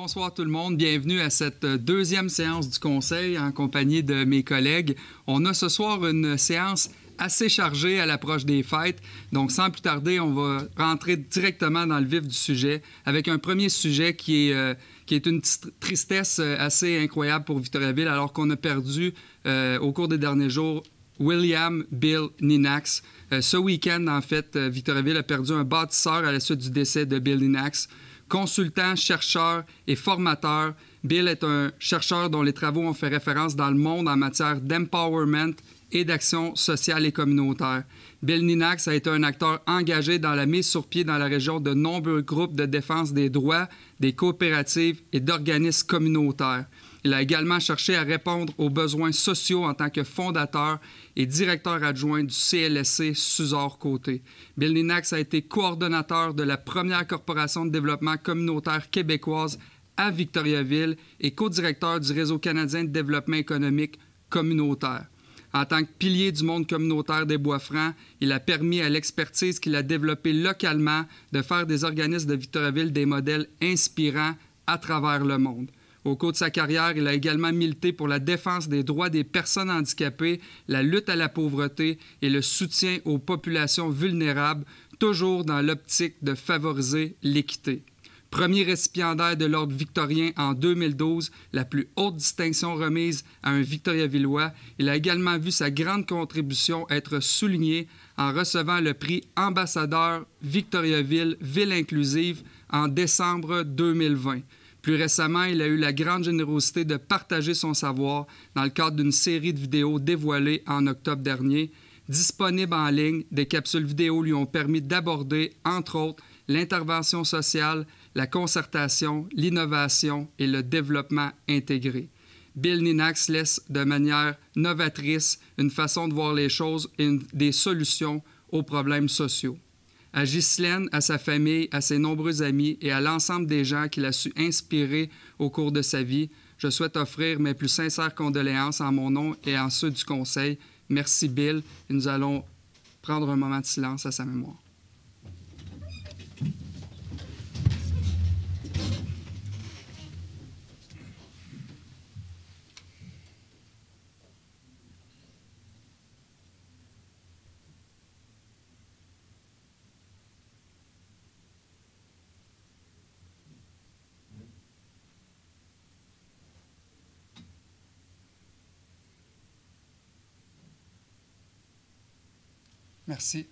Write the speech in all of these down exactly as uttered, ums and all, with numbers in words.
bonsoir tout le monde. Bienvenue à cette deuxième séance du Conseil en compagnie de mes collègues. On a ce soir une séance assez chargée à l'approche des fêtes. Donc, sans plus tarder, on va rentrer directement dans le vif du sujet avec un premier sujet qui est, euh, qui est une tristesse assez incroyable pour Victoriaville alors qu'on a perdu euh, au cours des derniers jours William Bill Ninax. Euh, ce week-end, en fait, Victoriaville a perdu un bâtisseur à la suite du décès de Bill Ninax. Consultant, chercheur et formateur, Bill est un chercheur dont les travaux ont fait référence dans le monde en matière d'empowerment et d'action sociale et communautaire. Bill Ninax a été un acteur engagé dans la mise sur pied dans la région de nombreux groupes de défense des droits, des coopératives et d'organismes communautaires. Il a également cherché à répondre aux besoins sociaux en tant que fondateur et directeur adjoint du C L S C Suzor-Côté. Bill Ninax a été coordonnateur de la première corporation de développement communautaire québécoise à Victoriaville et co-directeur du Réseau canadien de développement économique communautaire. En tant que pilier du monde communautaire des Bois-Francs, il a permis à l'expertise qu'il a développée localement de faire des organismes de Victoriaville des modèles inspirants à travers le monde. Au cours de sa carrière, il a également milité pour la défense des droits des personnes handicapées, la lutte à la pauvreté et le soutien aux populations vulnérables, toujours dans l'optique de favoriser l'équité. Premier récipiendaire de l'Ordre victorien en deux mille douze, la plus haute distinction remise à un Victoriavillois, il a également vu sa grande contribution être soulignée en recevant le prix Ambassadeur Victoriaville Ville inclusive en décembre deux mille vingt. Plus récemment, il a eu la grande générosité de partager son savoir dans le cadre d'une série de vidéos dévoilées en octobre dernier. Disponibles en ligne, des capsules vidéo lui ont permis d'aborder, entre autres, l'intervention sociale, la concertation, l'innovation et le développement intégré. Bill Ninax laisse de manière novatrice une façon de voir les choses et une, des solutions aux problèmes sociaux. À Ghislaine, à sa famille, à ses nombreux amis et à l'ensemble des gens qu'il a su inspirer au cours de sa vie, je souhaite offrir mes plus sincères condoléances en mon nom et en ceux du Conseil. Merci Bill et nous allons prendre un moment de silence à sa mémoire. Merci.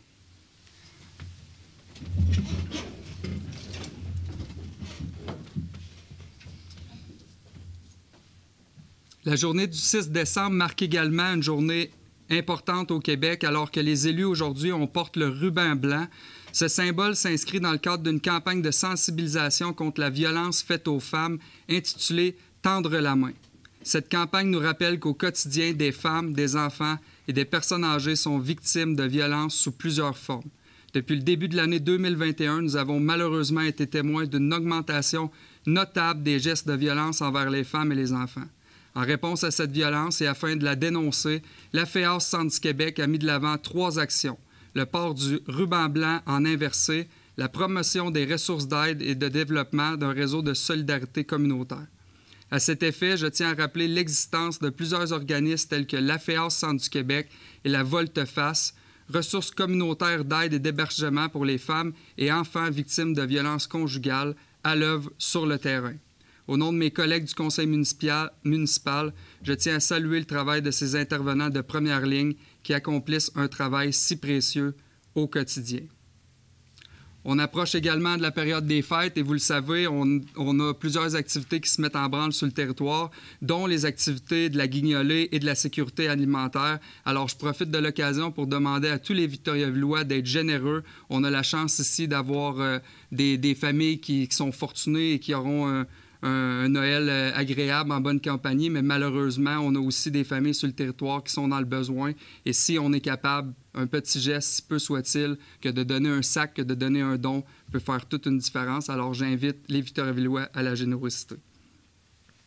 La journée du six décembre marque également une journée importante au Québec alors que les élus aujourd'hui on porte le ruban blanc. Ce symbole s'inscrit dans le cadre d'une campagne de sensibilisation contre la violence faite aux femmes intitulée « Tendre la main ». Cette campagne nous rappelle qu'au quotidien, des femmes, des enfants et des personnes âgées sont victimes de violences sous plusieurs formes. Depuis le début de l'année deux mille vingt et un, nous avons malheureusement été témoins d'une augmentation notable des gestes de violence envers les femmes et les enfants. En réponse à cette violence et afin de la dénoncer, la F E A S Centre du Québec a mis de l'avant trois actions. Le port du ruban blanc en inversé, la promotion des ressources d'aide et de développement d'un réseau de solidarité communautaire. À cet effet, je tiens à rappeler l'existence de plusieurs organismes tels que l'A F E A S Centre du Québec et la Volte-Face, ressources communautaires d'aide et d'hébergement pour les femmes et enfants victimes de violences conjugales à l'œuvre sur le terrain. Au nom de mes collègues du Conseil municipal, municipal, je tiens à saluer le travail de ces intervenants de première ligne qui accomplissent un travail si précieux au quotidien. On approche également de la période des fêtes et vous le savez, on, on a plusieurs activités qui se mettent en branle sur le territoire, dont les activités de la guignolée et de la sécurité alimentaire. Alors, je profite de l'occasion pour demander à tous les Victoriavillois d'être généreux. On a la chance ici d'avoir euh, des, des familles qui, qui sont fortunées et qui auront un, un Noël agréable en bonne compagnie, mais malheureusement, on a aussi des familles sur le territoire qui sont dans le besoin. Et si on est capable, un petit geste, si peu soit-il, que de donner un sac, que de donner un don, peut faire toute une différence. Alors, j'invite les Victoriavillois à la générosité.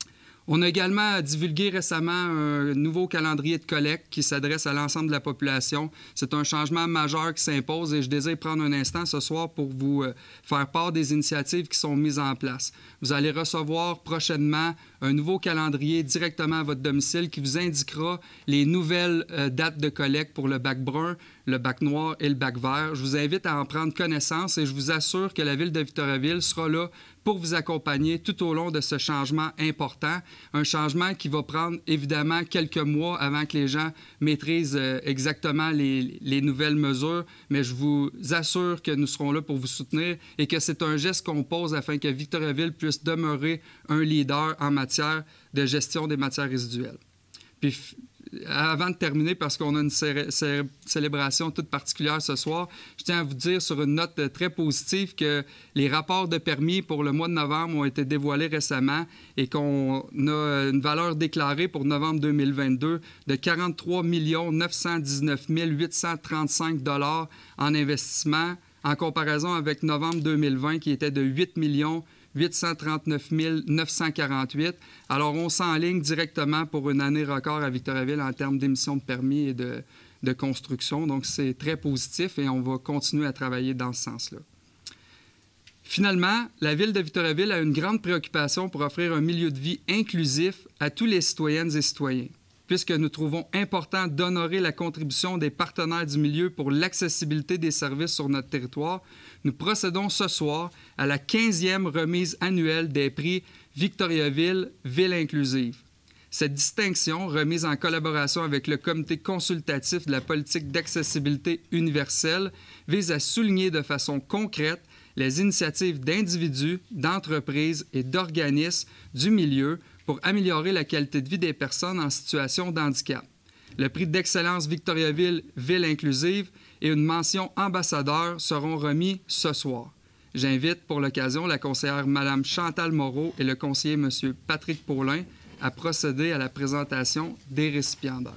On a également divulgué récemment un nouveau calendrier de collecte qui s'adresse à l'ensemble de la population. C'est un changement majeur qui s'impose et je désire prendre un instant ce soir pour vous faire part des initiatives qui sont mises en place. Vous allez recevoir prochainement un nouveau calendrier directement à votre domicile qui vous indiquera les nouvelles dates de collecte pour le bac brun, le bac noir et le bac vert. Je vous invite à en prendre connaissance et je vous assure que la Ville de Victoriaville sera là pour vous accompagner tout au long de ce changement important. Un changement qui va prendre évidemment quelques mois avant que les gens maîtrisent exactement les, les nouvelles mesures, mais je vous assure que nous serons là pour vous soutenir et que c'est un geste qu'on pose afin que Victoriaville puisse demeurer un leader en matière de gestion des matières résiduelles. Puis, avant de terminer, parce qu'on a une cé cé célébration toute particulière ce soir, je tiens à vous dire sur une note très positive que les rapports de permis pour le mois de novembre ont été dévoilés récemment et qu'on a une valeur déclarée pour novembre deux mille vingt-deux de quarante-trois millions neuf cent dix-neuf mille huit cent trente-cinq dollars en investissement en comparaison avec novembre deux mille vingt qui était de huit millions huit cent trente-neuf mille neuf cent quarante-huit. Alors, on s'enligne directement pour une année record à Victoriaville en termes d'émissions de permis et de, de construction. Donc, c'est très positif et on va continuer à travailler dans ce sens-là. Finalement, la Ville de Victoriaville a une grande préoccupation pour offrir un milieu de vie inclusif à tous les citoyennes et citoyens, puisque nous trouvons important d'honorer la contribution des partenaires du milieu pour l'accessibilité des services sur notre territoire. Nous procédons ce soir à la quinzième remise annuelle des prix Victoriaville Ville inclusive. Cette distinction, remise en collaboration avec le Comité consultatif de la politique d'accessibilité universelle, vise à souligner de façon concrète les initiatives d'individus, d'entreprises et d'organismes du milieu pour améliorer la qualité de vie des personnes en situation de handicap. Le prix d'excellence Victoriaville Ville inclusive et une mention ambassadeur seront remis ce soir. J'invite pour l'occasion la conseillère Mme Chantal Moreau et le conseiller M. Patrick Paulin à procéder à la présentation des récipiendaires.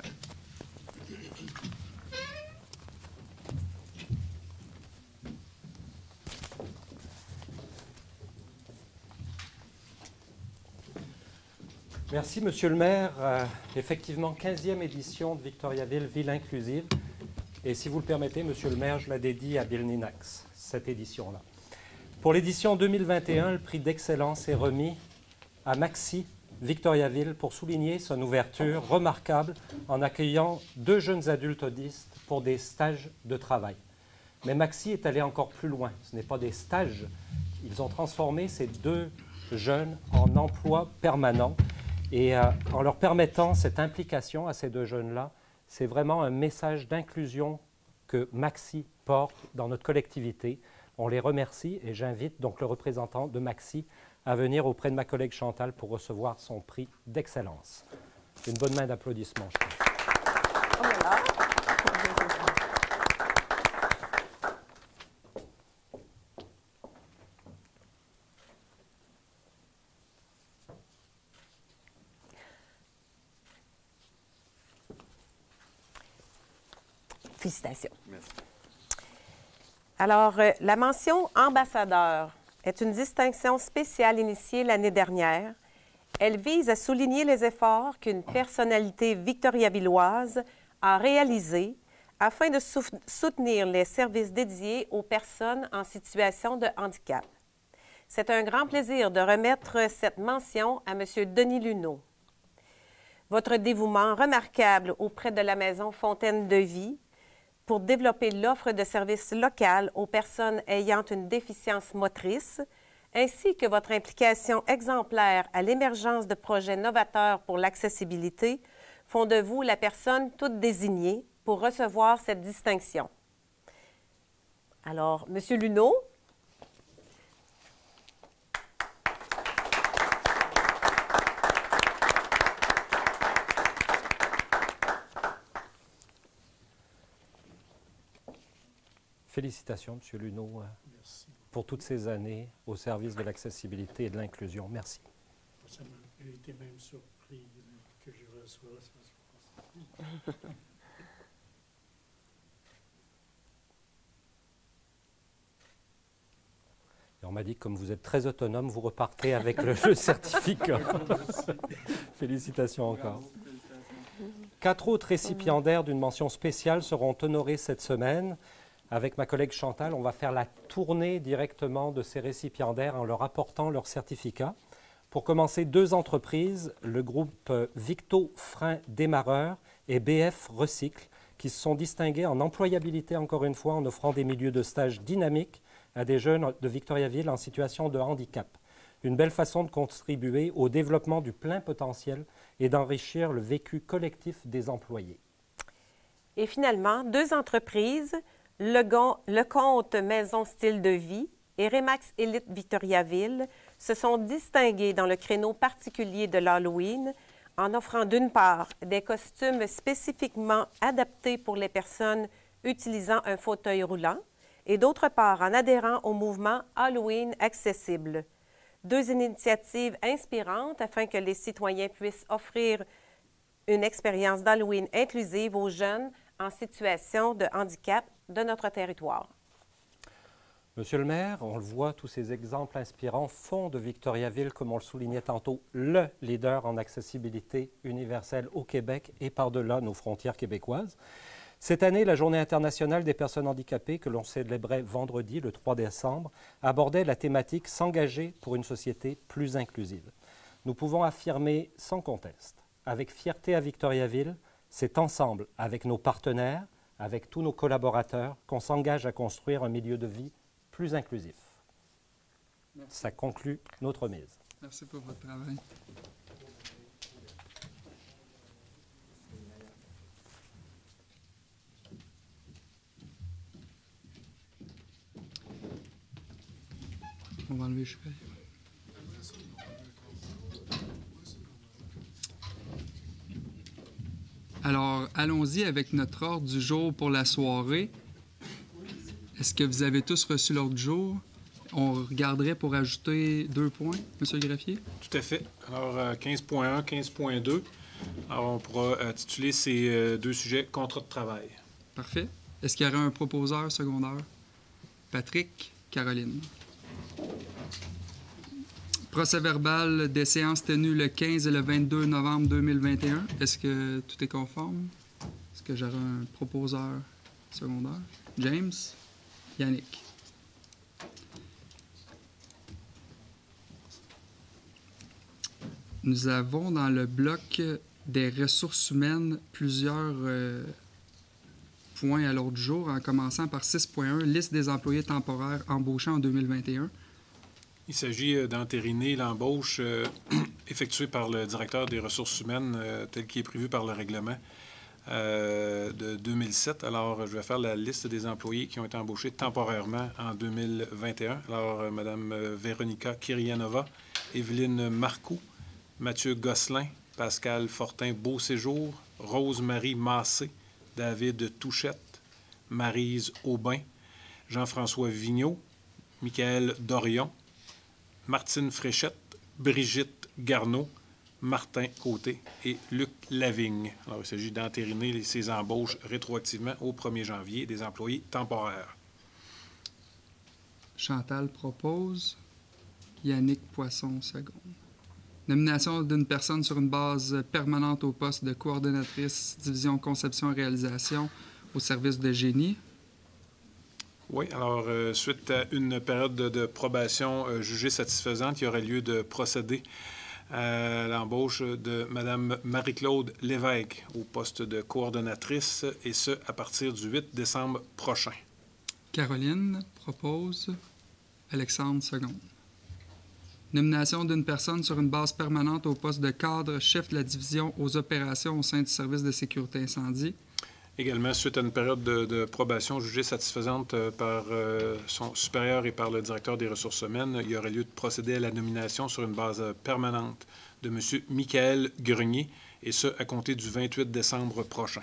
Merci, Monsieur le maire. Euh, effectivement, quinzième édition de Victoriaville Ville inclusive. Et si vous le permettez, Monsieur le maire, je la dédie à Bill Ninax, cette édition-là. Pour l'édition deux mille vingt et un, le prix d'excellence est remis à Maxi Victoriaville pour souligner son ouverture remarquable en accueillant deux jeunes adultes autistes pour des stages de travail. Mais Maxi est allé encore plus loin. Ce n'est pas des stages. Ils ont transformé ces deux jeunes en emploi permanent. Et euh, en leur permettant cette implication à ces deux jeunes-là, c'est vraiment un message d'inclusion que Maxi porte dans notre collectivité. On les remercie et j'invite donc le représentant de Maxi à venir auprès de ma collègue Chantal pour recevoir son prix d'excellence. Une bonne main d'applaudissements, je pense. Oh là là. Félicitations. Merci. Alors, euh, la mention ambassadeur est une distinction spéciale initiée l'année dernière. Elle vise à souligner les efforts qu'une personnalité victoriavilloise a réalisés afin de sou soutenir les services dédiés aux personnes en situation de handicap. C'est un grand plaisir de remettre cette mention à M. Denis Luneau. Votre dévouement remarquable auprès de la Maison Fontaine de Vie pour développer l'offre de services locales aux personnes ayant une déficience motrice, ainsi que votre implication exemplaire à l'émergence de projets novateurs pour l'accessibilité, font de vous la personne toute désignée pour recevoir cette distinction. Alors, M. Luneau. Félicitations, M. Luneau, Merci. Pour toutes ces années au service de l'accessibilité et de l'inclusion. Merci. Ça m'a été même surpris que je reçois ça. Et en m'a dit que comme vous êtes très autonome, vous repartez avec le, le certificat. Félicitations encore. Quatre autres récipiendaires d'une mention spéciale seront honorés cette semaine. Avec ma collègue Chantal, on va faire la tournée directement de ces récipiendaires en leur apportant leur certificat. Pour commencer, deux entreprises, le groupe Victo Frein Démarreur et B F Recycle, qui se sont distingués en employabilité, encore une fois, en offrant des milieux de stage dynamiques à des jeunes de Victoriaville en situation de handicap. Une belle façon de contribuer au développement du plein potentiel et d'enrichir le vécu collectif des employés. Et finalement, deux entreprises, le, le Compte Maison Style de Vie et Remax Élite Victoriaville, se sont distingués dans le créneau particulier de l'Halloween en offrant d'une part des costumes spécifiquement adaptés pour les personnes utilisant un fauteuil roulant et d'autre part en adhérant au mouvement Halloween accessible. Deux initiatives inspirantes afin que les citoyens puissent offrir une expérience d'Halloween inclusive aux jeunes en situation de handicap de notre territoire. Monsieur le maire, on le voit, tous ces exemples inspirants font de Victoriaville, comme on le soulignait tantôt, le leader en accessibilité universelle au Québec et par-delà nos frontières québécoises. Cette année, la Journée internationale des personnes handicapées, que l'on célébrait vendredi, le trois décembre, abordait la thématique « S'engager pour une société plus inclusive ». Nous pouvons affirmer sans conteste, avec fierté à Victoriaville, c'est ensemble, avec nos partenaires, avec tous nos collaborateurs, qu'on s'engage à construire un milieu de vie plus inclusif. Merci. Ça conclut notre mise. Merci pour votre travail. On va enlever le cheval. Alors, allons-y avec notre ordre du jour pour la soirée. Est-ce que vous avez tous reçu l'ordre du jour? On regarderait pour ajouter deux points, M. le greffier? Tout à fait. Alors, quinze point un, quinze point deux. Alors, on pourra intituler ces euh, deux sujets « Contrat de travail ». Parfait. Est-ce qu'il y aurait un proposeur secondaire? Patrick, Caroline. Procès-verbal des séances tenues le quinze et le vingt-deux novembre deux mille vingt et un. Est-ce que tout est conforme? Est-ce que j'aurais un proposeur secondaire? James? Yannick. Nous avons dans le bloc des ressources humaines plusieurs euh, points à l'ordre du jour, en commençant par six point un, liste des employés temporaires embauchés en deux mille vingt et un. Il s'agit d'entériner l'embauche euh, effectuée par le directeur des ressources humaines euh, tel qu'il est prévu par le règlement euh, de deux mille sept. Alors, je vais faire la liste des employés qui ont été embauchés temporairement en deux mille vingt et un. Alors, euh, Mme Véronica Kirianova, Evelyne Marcoux, Mathieu Gosselin, Pascal Fortin-Beauséjour, Rose-Marie Massé, David Touchette, Maryse Aubin, Jean-François Vigneault, Michael Dorion, Martine Fréchette, Brigitte Garneau, Martin Côté et Luc Lavigne. Alors, il s'agit d'entériner ces embauches rétroactivement au premier janvier des employés temporaires. Chantal propose. Yannick Poisson, second. Nomination d'une personne sur une base permanente au poste de coordonnatrice division conception et réalisation au service de génie. Oui, alors, euh, suite à une période de, de probation euh, jugée satisfaisante, il y aurait lieu de procéder à l'embauche de Mme Marie-Claude Lévesque au poste de coordonnatrice, et ce, à partir du huit décembre prochain. Caroline propose. Alexandre, seconde. Nomination d'une personne sur une base permanente au poste de cadre chef de la division aux opérations au sein du service de sécurité incendie. Également, suite à une période de, de probation jugée satisfaisante euh, par euh, son supérieur et par le directeur des ressources humaines, il y aurait lieu de procéder à la nomination sur une base permanente de M. Michael Grenier, et ce, à compter du vingt-huit décembre prochain.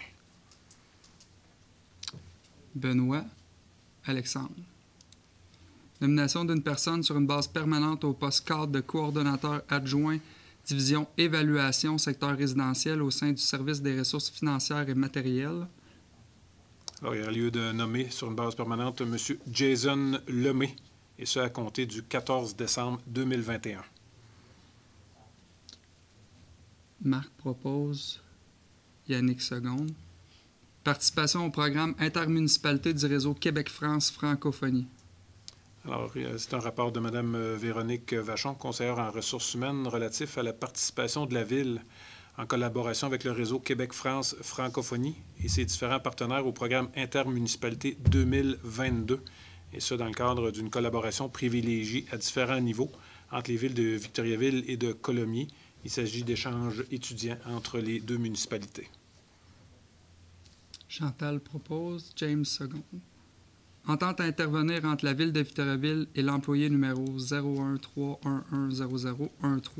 Benoît, Alexandre. Nomination d'une personne sur une base permanente au poste cadre de coordonnateur adjoint division évaluation secteur résidentiel au sein du service des ressources financières et matérielles. Alors, il y a lieu de nommer sur une base permanente M. Jason Lemay, et ce à compter du quatorze décembre deux mille vingt et un. Marc propose, Yannick seconde. Participation au programme Intermunicipalité du réseau Québec-France Francophonie. Alors, c'est un rapport de Mme Véronique Vachon, conseillère en ressources humaines, relatif à la participation de la Ville en collaboration avec le réseau Québec-France Francophonie et ses différents partenaires au programme Intermunicipalité deux mille vingt-deux, et ce, dans le cadre d'une collaboration privilégiée à différents niveaux entre les villes de Victoriaville et de Colomiers. Il s'agit d'échanges étudiants entre les deux municipalités. Chantal propose, James seconde. Entente à intervenir entre la Ville de Victoriaville et l'employé numéro zéro un trois un un zéro zéro un trois.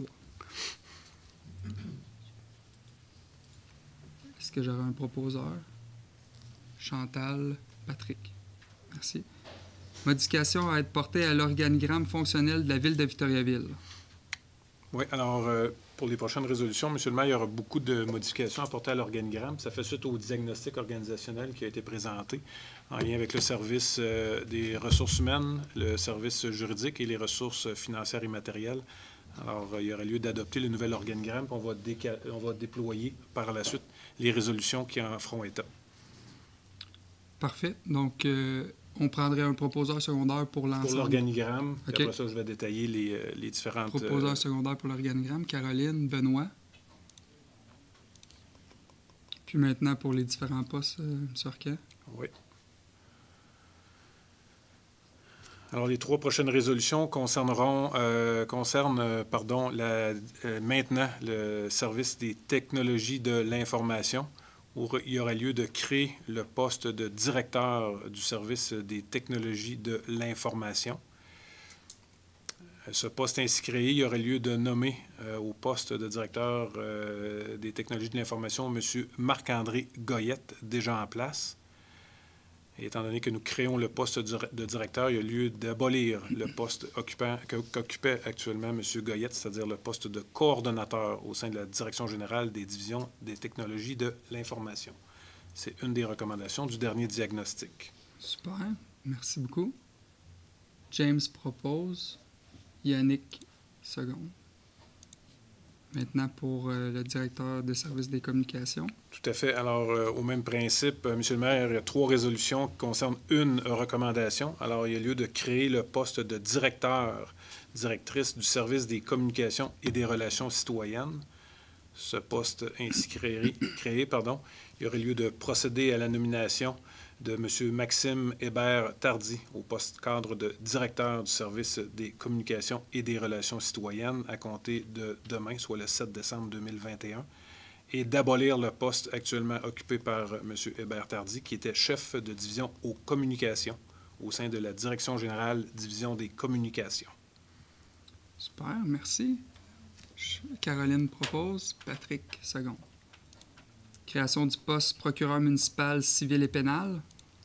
Est-ce que j'aurai un proposeur? Chantal, Patrick. Merci. Modification à être portée à l'organigramme fonctionnel de la Ville de Victoriaville. Oui, alors, euh, pour les prochaines résolutions, M. le maire, il y aura beaucoup de modifications apportées à l'organigramme. Ça fait suite au diagnostic organisationnel qui a été présenté en lien avec le service euh, des ressources humaines, le service juridique et les ressources financières et matérielles. Alors, euh, il y aura lieu d'adopter le nouvel organigramme, puis on va, déca- on va déployer par la suite les résolutions qui en feront état. Parfait. Donc, euh, on prendrait un proposeur secondaire pour l'ensemble. Pour l'organigramme, puis OK. après ça, je vais détailler les, euh, les différentes... Proposeur euh, secondaire pour l'organigramme. Caroline, Benoît. Puis maintenant, pour les différents postes, euh, M. Arquet. Oui. Alors, les trois prochaines résolutions concerneront, euh, concernent euh, pardon, la, euh, maintenant le service des technologies de l'information, où il y aura lieu de créer le poste de directeur du service des technologies de l'information. Ce poste ainsi créé, il y aurait lieu de nommer euh, au poste de directeur euh, des technologies de l'information M. Marc-André Goyette, déjà en place. Et étant donné que nous créons le poste de directeur, il y a lieu d'abolir le poste occupant, qu'occupait actuellement M. Goyette, c'est-à-dire le poste de coordonnateur au sein de la Direction générale des divisions des technologies de l'information. C'est une des recommandations du dernier diagnostic. Super. Merci beaucoup. James propose. Yannick seconde. Maintenant, pour euh, le directeur des services des communications. Tout à fait. Alors, euh, au même principe, euh, Monsieur le maire, il y a trois résolutions qui concernent une recommandation. Alors, il y a lieu de créer le poste de directeur, directrice du service des communications et des relations citoyennes. Ce poste ainsi créé, créé pardon, il y aurait lieu de procéder à la nomination de M. Maxime Hébert-Tardy au poste cadre de directeur du service des communications et des relations citoyennes à compter de demain, soit le sept décembre deux mille vingt et un, et d'abolir le poste actuellement occupé par M. Hébert-Tardy, qui était chef de division aux communications au sein de la Direction générale division des communications. Super, merci. Caroline propose. Patrick seconde. Création du poste procureur municipal civil et pénal.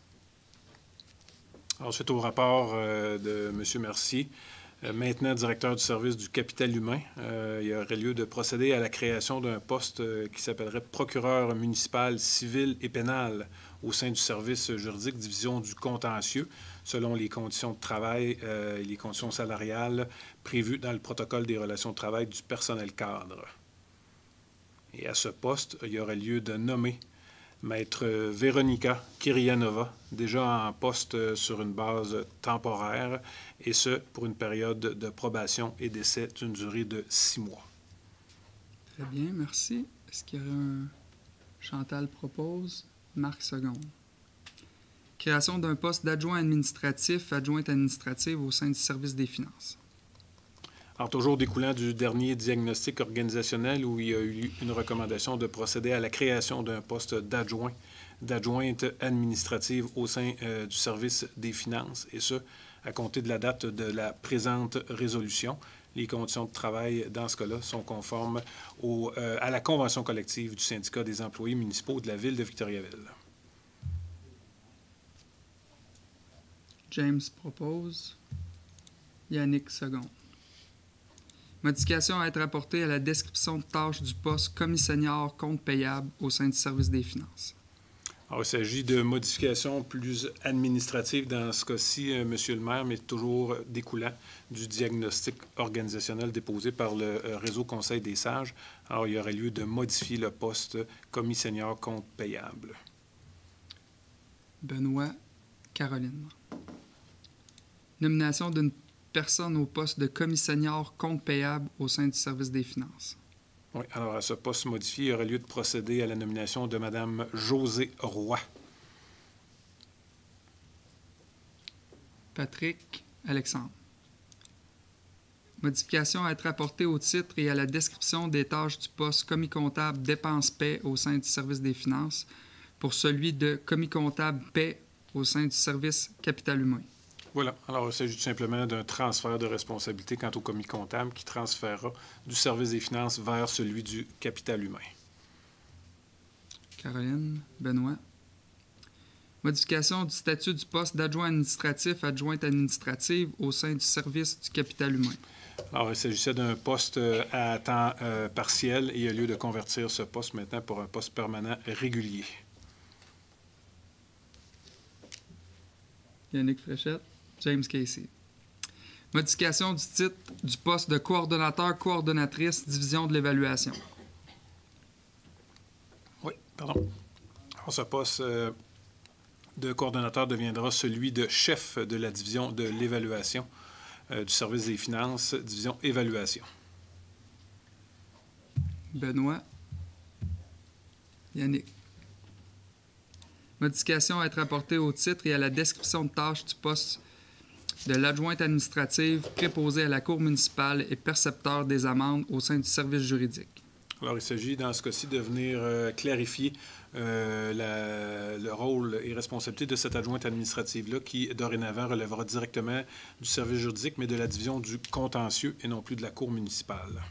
Ensuite, au rapport euh, de M. Mercier, euh, maintenant directeur du service du capital humain, euh, il y aurait lieu de procéder à la création d'un poste euh, qui s'appellerait procureur municipal civil et pénal au sein du service juridique division du contentieux, selon les conditions de travail euh, et les conditions salariales prévues dans le protocole des relations de travail du personnel cadre. Et à ce poste, il y aurait lieu de nommer Maître Véronica Kirianova, déjà en poste sur une base temporaire, et ce, pour une période de probation et d'essai d'une durée de six mois. Très bien, merci. Est-ce qu'il y aurait un... Chantal propose. Marc seconde. Création d'un poste d'adjoint administratif, adjointe administrative au sein du service des finances. Alors, toujours découlant du dernier diagnostic organisationnel où il y a eu une recommandation de procéder à la création d'un poste d'adjoint, d'adjointe administrative au sein euh, du service des finances, et ce, à compter de la date de la présente résolution. Les conditions de travail, dans ce cas-là, sont conformes au, euh, à la convention collective du syndicat des employés municipaux de la ville de Victoriaville. James propose. Yannick seconde. Modification à être apportée à la description de tâches du poste commissaire compte payable au sein du service des finances. Alors, il s'agit de modifications plus administratives dans ce cas-ci, euh, Monsieur le maire, mais toujours découlant du diagnostic organisationnel déposé par le euh, réseau Conseil des sages. Alors, il y aurait lieu de modifier le poste commis senior compte payable. Benoît, Caroline. Nomination d'une personne au poste de commis senior compte payable au sein du service des finances. Oui, alors à ce poste modifié, il aurait lieu de procéder à la nomination de Mme Josée Roy. Patrick, Alexandre. Modification à être apportée au titre et à la description des tâches du poste commis comptable dépenses paie au sein du service des finances pour celui de commis comptable paie au sein du service capital humain. Voilà. Alors, il s'agit tout simplement d'un transfert de responsabilité quant au commis comptable qui transférera du service des finances vers celui du capital humain. Caroline, Benoît. Modification du statut du poste d'adjoint administratif, adjointe administrative au sein du service du capital humain. Alors, il s'agissait d'un poste à temps euh, partiel et il y a lieu de convertir ce poste maintenant pour un poste permanent régulier. Yannick Fréchette, James Casey. Modification du titre du poste de coordonnateur-coordonnatrice, division de l'évaluation. Oui, pardon. Alors, ce poste euh, de coordonnateur deviendra celui de chef de la division de l'évaluation euh, du service des finances, division évaluation. Benoît, Yannick. Modification à être apportée au titre et à la description de tâches du poste de l'adjointe administrative préposée à la Cour municipale et percepteur des amendes au sein du service juridique. Alors, il s'agit dans ce cas-ci de venir euh, clarifier euh, la, le rôle et responsabilité de cette adjointe administrative-là qui, dorénavant, relèvera directement du service juridique, mais de la division du contentieux et non plus de la Cour municipale.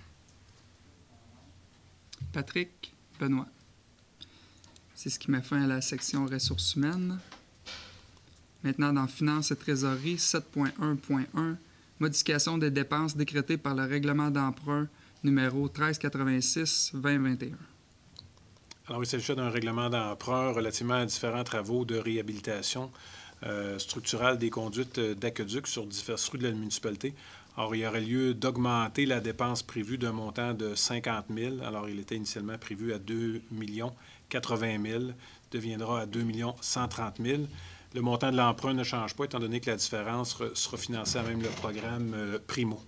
Patrick, Benoît. C'est ce qui met fin à la section ressources humaines. Maintenant, dans Finances et Trésorerie, sept point un point un, modification des dépenses décrétées par le règlement d'emprunt numéro treize quatre-vingt-six vingt vingt et un. Alors, il s'agit d'un règlement d'emprunt relativement à différents travaux de réhabilitation euh, structurale des conduites d'aqueduc sur diverses rues de la municipalité. Alors, il y aurait lieu d'augmenter la dépense prévue d'un montant de cinquante mille. Alors, il était initialement prévu à deux millions quatre-vingt mille, deviendra à deux millions cent trente mille. Le montant de l'emprunt ne change pas, étant donné que la différence sera financée à même le programme euh, Primo.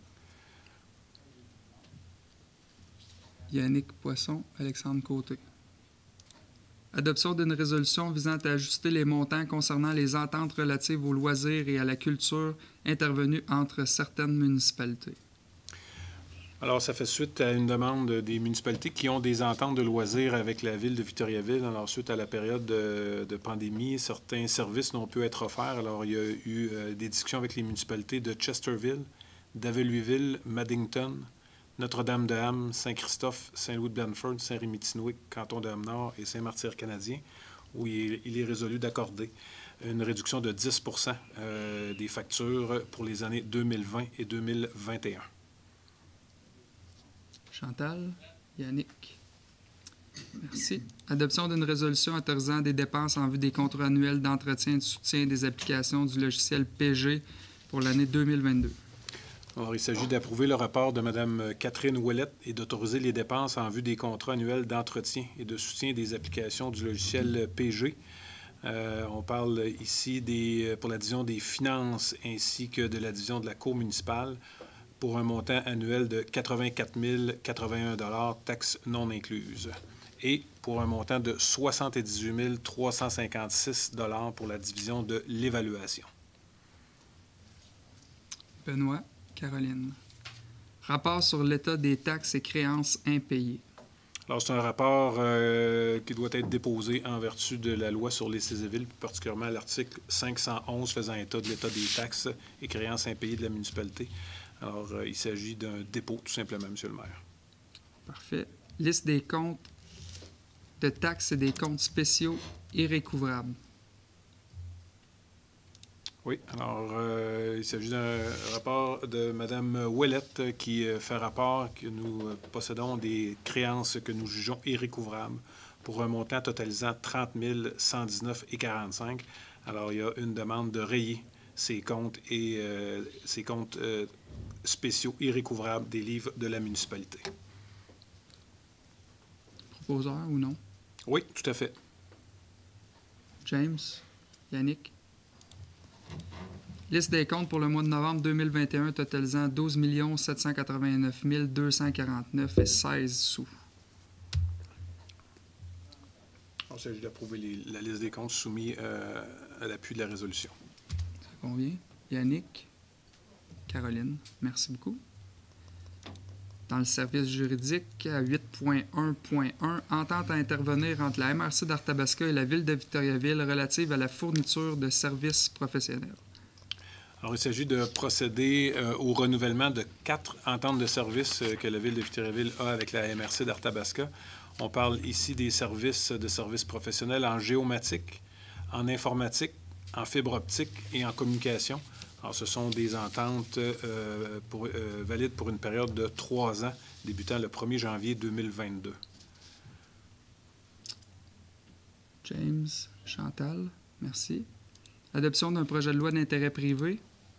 Yannick Poisson, Alexandre Côté. Adoption d'une résolution visant à ajuster les montants concernant les ententes relatives aux loisirs et à la culture intervenues entre certaines municipalités. Alors, ça fait suite à une demande des municipalités qui ont des ententes de loisirs avec la ville de Victoriaville. Alors, suite à la période de, de pandémie, certains services n'ont pu être offerts. Alors, il y a eu euh, des discussions avec les municipalités de Chesterville, d'Aveluiville, Maddington, Notre-Dame-de-Ham, Saint-Christophe, Saint-Louis-de-Blanford, Saint-Rémy-Tinouic, Canton de Ham-Nord et Saint-Martyr-Canadien, où il, il est résolu d'accorder une réduction de dix pour cent euh, des factures pour les années deux mille vingt et deux mille vingt et un. Chantal, Yannick. Merci. Adoption d'une résolution autorisant des dépenses en vue des contrats annuels d'entretien et de soutien des applications du logiciel P G pour l'année deux mille vingt-deux. Alors, il s'agit d'approuver le rapport de Mme Catherine Ouellette et d'autoriser les dépenses en vue des contrats annuels d'entretien et de soutien des applications du logiciel P G. Euh, on parle ici des, pour la division des finances ainsi que de la division de la Cour municipale pour un montant annuel de quatre-vingt-quatre mille quatre-vingt-un dollars, taxes non incluses, et pour un montant de soixante-dix-huit mille trois cent cinquante-six dollars pour la division de l'évaluation. Benoît, Caroline. Rapport sur l'état des taxes et créances impayées. Alors, c'est un rapport euh, qui doit être déposé en vertu de la loi sur les civils, plus particulièrement l'article cinq cent onze faisant état de l'état des taxes et créances impayées de la municipalité. Alors, euh, il s'agit d'un dépôt, tout simplement, M. le maire. Parfait. Liste des comptes de taxes et des comptes spéciaux irrécouvrables. Oui, alors, euh, il s'agit d'un rapport de Mme Ouellette qui euh, fait rapport que nous euh, possédons des créances que nous jugeons irrécouvrables pour un montant totalisant trente mille cent dix-neuf virgule quarante-cinq. Alors, il y a une demande de rayer ces comptes et euh, ces comptes euh, spéciaux irrécouvrables des livres de la municipalité. Proposeur ou non? Oui, tout à fait. James? Yannick? Liste des comptes pour le mois de novembre deux mille vingt et un totalisant douze millions sept cent quatre-vingt-neuf mille deux cent quarante-neuf et seize sous. Il s'agit d'approuver les- la liste des comptes soumis euh, à l'appui de la résolution. Ça convient? Yannick? Caroline? Merci beaucoup. Dans le service juridique, à huit point un point un, entente à intervenir entre la M R C d'Arthabasca et la Ville de Victoriaville relative à la fourniture de services professionnels. Alors, il s'agit de procéder euh, au renouvellement de quatre ententes de services euh, que la Ville de Victoriaville a avec la M R C d'Arthabasca. On parle ici des services de services professionnels en géomatique, en informatique, en fibre optique et en communication. Alors, ce sont des ententes euh, pour, euh, valides pour une période de trois ans, débutant le premier janvier deux mille vingt-deux. James, Chantal, merci. Adoption d'un projet de loi d'intérêt privé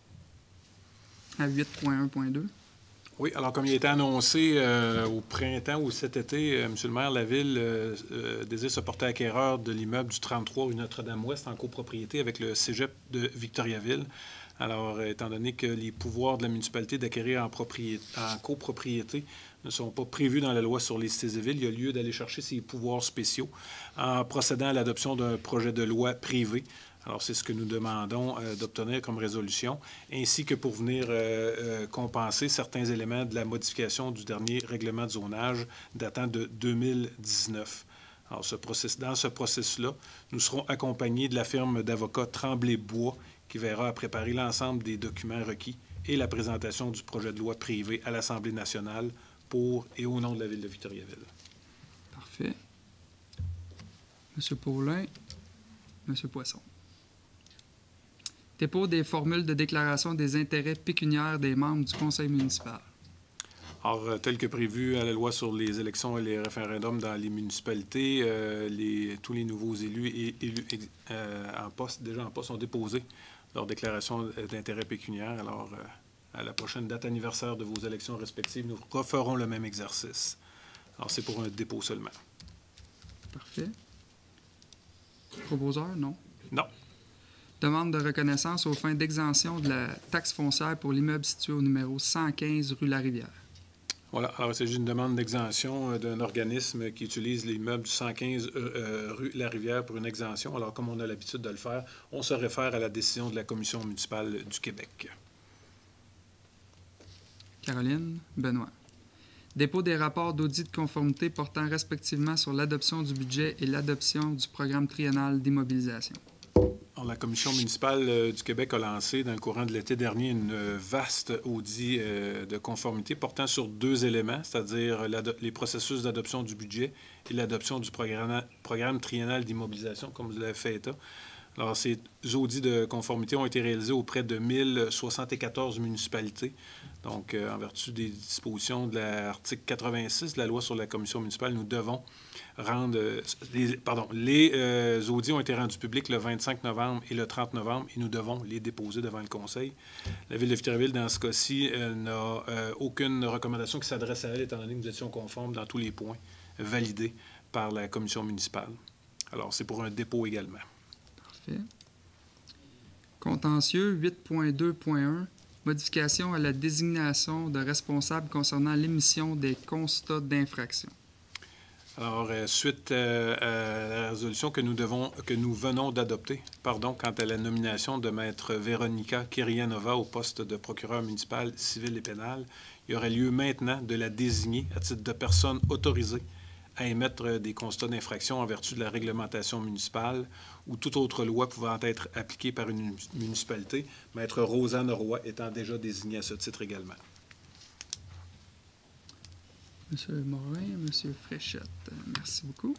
à huit point un point deux. Oui, alors comme il a été annoncé euh, au printemps ou cet été, euh, M. le maire, la Ville euh, euh, désire se porter acquéreur de l'immeuble du trente-trois rue Notre-Dame-Ouest en copropriété avec le Cégep de Victoriaville. Alors, euh, étant donné que les pouvoirs de la municipalité d'acquérir en, propriété, en copropriété ne sont pas prévus dans la loi sur les cités et villes, il y a lieu d'aller chercher ces pouvoirs spéciaux en procédant à l'adoption d'un projet de loi privé. Alors, c'est ce que nous demandons euh, d'obtenir comme résolution, ainsi que pour venir euh, euh, compenser certains éléments de la modification du dernier règlement de zonage datant de deux mille dix-neuf. Alors, ce process, dans ce processus-là, nous serons accompagnés de la firme d'avocats Tremblay-Bois, qui verra à préparer l'ensemble des documents requis et la présentation du projet de loi privé à l'Assemblée nationale pour et au nom de la Ville de Victoriaville. Parfait. Monsieur Paulin, Monsieur Poisson. Dépôt des formules de déclaration des intérêts pécuniaires des membres du conseil municipal. Alors, euh, tel que prévu à la loi sur les élections et les référendums dans les municipalités, euh, les, tous les nouveaux élus et élus euh, en poste, déjà en poste ont déposé leur déclaration d'intérêt pécuniaire. Alors, euh, à la prochaine date anniversaire de vos élections respectives, nous referons le même exercice. Alors, c'est pour un dépôt seulement. Parfait. Proposeur, non. Non. Demande de reconnaissance aux fins d'exemption de la taxe foncière pour l'immeuble situé au numéro cent quinze rue La-Rivière. Voilà. Alors, il s'agit d'une demande d'exemption d'un organisme qui utilise l'immeuble du cent quinze euh, rue La-Rivière pour une exemption. Alors, comme on a l'habitude de le faire, on se réfère à la décision de la Commission municipale du Québec. Caroline, Benoît. Dépôt des rapports d'audit de conformité portant respectivement sur l'adoption du budget et l'adoption du programme triennal d'immobilisation. Alors, la Commission municipale euh, du Québec a lancé dans le courant de l'été dernier une euh, vaste audit euh, de conformité portant sur deux éléments, c'est-à-dire les processus d'adoption du budget et l'adoption du programme, programme triennal d'immobilisation, comme vous l'avez fait état. Alors, ces audits de conformité ont été réalisés auprès de mille soixante-quatorze municipalités. Donc, euh, en vertu des dispositions de l'article quatre-vingt-six de la loi sur la commission municipale, nous devons rendre... Euh, les, pardon, les euh, audits ont été rendus publics le vingt-cinq novembre et le trente novembre et nous devons les déposer devant le Conseil. La Ville de Victoriaville, dans ce cas-ci, euh, n'a euh, aucune recommandation qui s'adresse à elle, étant donné que nous étions conformes dans tous les points validés par la commission municipale. Alors, c'est pour un dépôt également. Parfait. Contentieux huit point deux point un. Modification à la désignation de responsable concernant l'émission des constats d'infraction. Alors, euh, suite euh, à la résolution que nous, devons, que nous venons d'adopter, pardon, quant à la nomination de Maître Véronica Kirianova au poste de procureur municipal civil et pénal, il y aurait lieu maintenant de la désigner à titre de personne autorisée à émettre des constats d'infraction en vertu de la réglementation municipale ou toute autre loi pouvant être appliquée par une municipalité, Maître Rosanne Roy étant déjà désignée à ce titre également. Monsieur Morin, Monsieur Fréchette, merci beaucoup.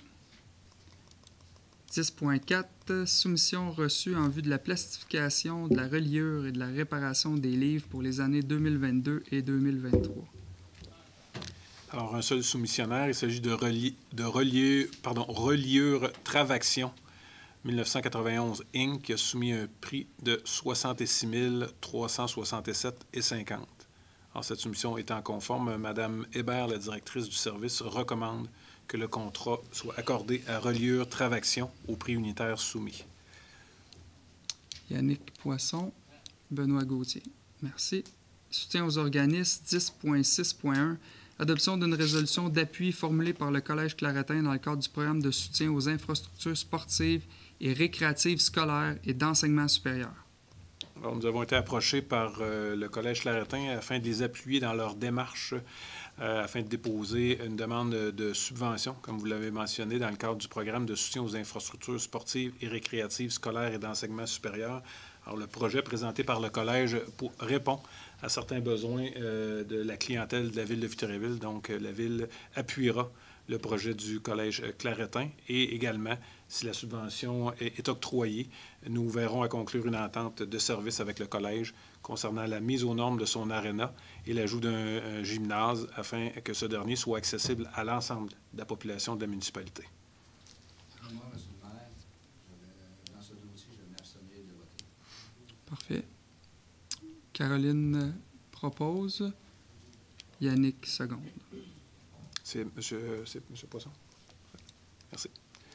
dix point quatre. Soumission reçue en vue de la plastification, de la reliure et de la réparation des livres pour les années deux mille vingt-deux et deux mille vingt-trois. Alors, un seul soumissionnaire, il s'agit de, relie, de relieu, pardon, Reliure Travaction mille neuf cent quatre-vingt-onze Incorporée qui a soumis un prix de soixante-six mille trois cent soixante-sept virgule cinquante. Alors, cette soumission étant conforme, Mme Hébert, la directrice du service, recommande que le contrat soit accordé à Reliure Travaction au prix unitaire soumis. Yannick Poisson, Benoît Gauthier. Merci. Soutien aux organismes dix point six point un. Adoption d'une résolution d'appui formulée par le Collège Claretin dans le cadre du programme de soutien aux infrastructures sportives et récréatives scolaires et d'enseignement supérieur. Alors, nous avons été approchés par euh, le Collège Claretin afin de les appuyer dans leur démarche euh, afin de déposer une demande de subvention, comme vous l'avez mentionné, dans le cadre du programme de soutien aux infrastructures sportives et récréatives scolaires et d'enseignement supérieur. Alors, le projet présenté par le Collège pour, répond à certains besoins euh, de la clientèle de la Ville de Victoriaville. Donc, euh, la Ville appuiera le projet du Collège Claretin et également, si la subvention est, est octroyée, nous verrons à conclure une entente de service avec le Collège concernant la mise aux normes de son aréna et l'ajout d'un gymnase afin que ce dernier soit accessible à l'ensemble de la population de la municipalité. Moi, M. le maire, dans ce dossier, je vais m'abstenir de voter. Parfait. Caroline propose. Yannick seconde. C'est M. C'est M. Poisson. Merci.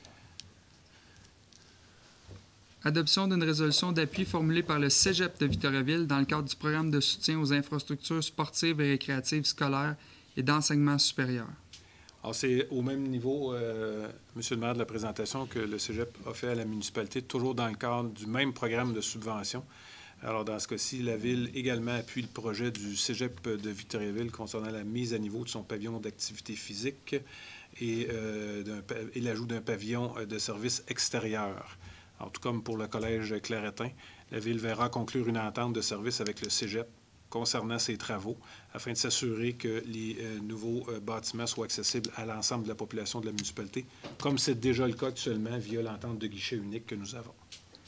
Adoption d'une résolution d'appui formulée par le Cégep de Victoriaville dans le cadre du programme de soutien aux infrastructures sportives et récréatives scolaires et d'enseignement supérieur. Alors, c'est au même niveau, euh, M. le maire, de la présentation que le Cégep a fait à la municipalité, toujours dans le cadre du même programme de subvention. Alors, dans ce cas-ci, la Ville également appuie le projet du Cégep de Victoriaville concernant la mise à niveau de son pavillon d'activité physique et, euh, et l'ajout d'un pavillon de service extérieur. Alors, tout comme pour le Collège Claretin, la Ville verra conclure une entente de service avec le Cégep concernant ces travaux afin de s'assurer que les euh, nouveaux euh, bâtiments soient accessibles à l'ensemble de la population de la municipalité, comme c'est déjà le cas actuellement via l'entente de guichet unique que nous avons.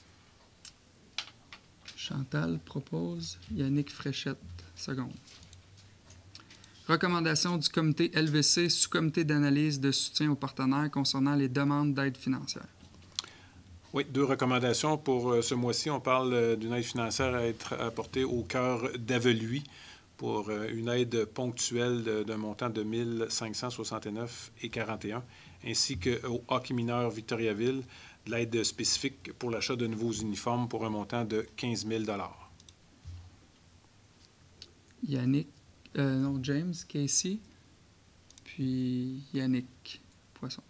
Chantal propose. Yannick Fréchette, seconde. Recommandation du comité L V C, sous-comité d'analyse de soutien aux partenaires concernant les demandes d'aide financière. Oui, deux recommandations pour euh, ce mois-ci. On parle euh, d'une aide financière à être apportée au cœur d'Aveluy pour euh, une aide ponctuelle d'un montant de mille cinq cent soixante-neuf virgule quarante et un, ainsi qu'au hockey mineur Victoriaville, de l'aide spécifique pour l'achat de nouveaux uniformes pour un montant de quinze mille dollars. Yannick, euh, non, James Casey, puis Yannick Poisson.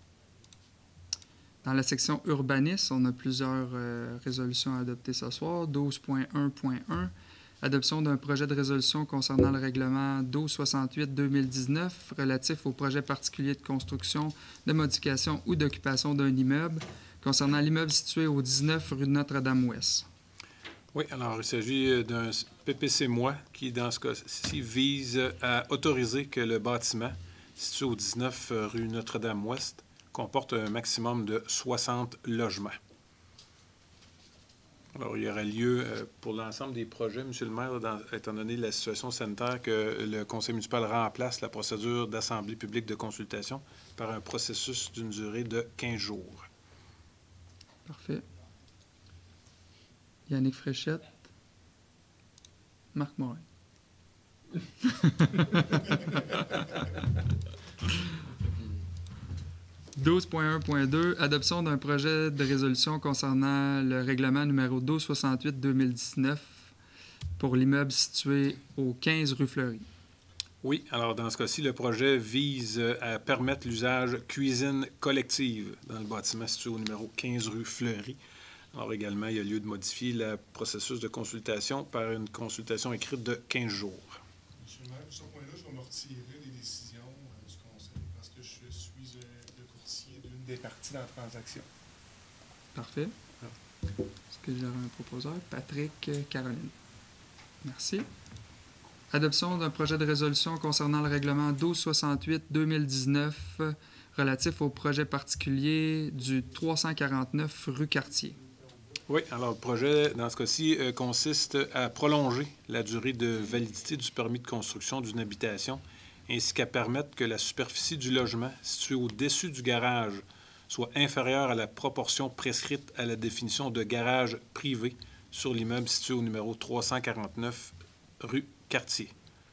Dans la section urbanisme, on a plusieurs euh, résolutions à adopter ce soir. douze point un point un, adoption d'un projet de résolution concernant le règlement douze soixante-huit deux mille dix-neuf relatif au projet particulier de construction, de modification ou d'occupation d'un immeuble concernant l'immeuble situé au dix-neuf rue de Notre-Dame-Ouest. Oui, alors il s'agit d'un P P C M O I qui, dans ce cas-ci, vise à autoriser que le bâtiment situé au dix-neuf rue Notre-Dame-Ouest comporte un maximum de soixante logements. Alors, il y aura lieu euh, pour l'ensemble des projets, M. le maire, dans, étant donné la situation sanitaire, que le conseil municipal remplace la procédure d'assemblée publique de consultation par un processus d'une durée de quinze jours. Parfait. Yannick Fréchette. Marc Morin. douze point un point deux, adoption d'un projet de résolution concernant le règlement numéro douze soixante-huit deux mille dix-neuf pour l'immeuble situé au quinze rue Fleury. Oui, alors dans ce cas-ci, le projet vise à permettre l'usage cuisine collective dans le bâtiment situé au numéro quinze rue Fleury. Alors également, il y a lieu de modifier le processus de consultation par une consultation écrite de quinze jours. Monsieur le maire, sur ce point-là, je vais me retirer des décisions euh, du conseil parce que je suis euh, le courtier d'une des parties dans la transaction. Parfait. Est-ce que j'aurai un proposeur? Patrick, euh, Caroline. Merci. Adoption d'un projet de résolution concernant le règlement douze soixante-huit deux mille dix-neuf euh, relatif au projet particulier du trois cent quarante-neuf rue Cartier. Oui, alors le projet, dans ce cas-ci, euh, consiste à prolonger la durée de validité du permis de construction d'une habitation ainsi qu'à permettre que la superficie du logement situé au-dessus du garage soit inférieure à la proportion prescrite à la définition de garage privé sur l'immeuble situé au numéro trois cent quarante-neuf rue Cartier.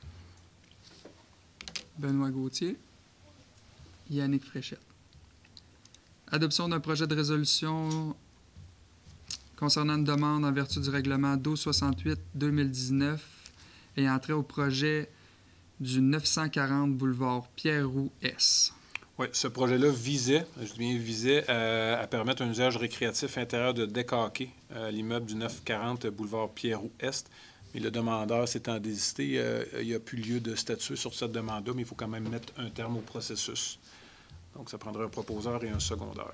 Benoît Gauthier. Yannick Fréchette. Adoption d'un projet de résolution concernant une demande en vertu du règlement douze soixante-huit deux mille dix-neuf ayant trait au projet du neuf cent quarante boulevard Pierre-Roux-S. Oui, ce projet-là visait, je dis bien visait, à, à permettre un usage récréatif intérieur de deck hockey à l'immeuble du neuf cent quarante boulevard Pierre-Roux-Est. Mais le demandeur s'étant désisté, euh, il n'y a plus lieu de statuer sur cette demande-là, mais il faut quand même mettre un terme au processus. Donc, ça prendra un proposeur et un secondeur.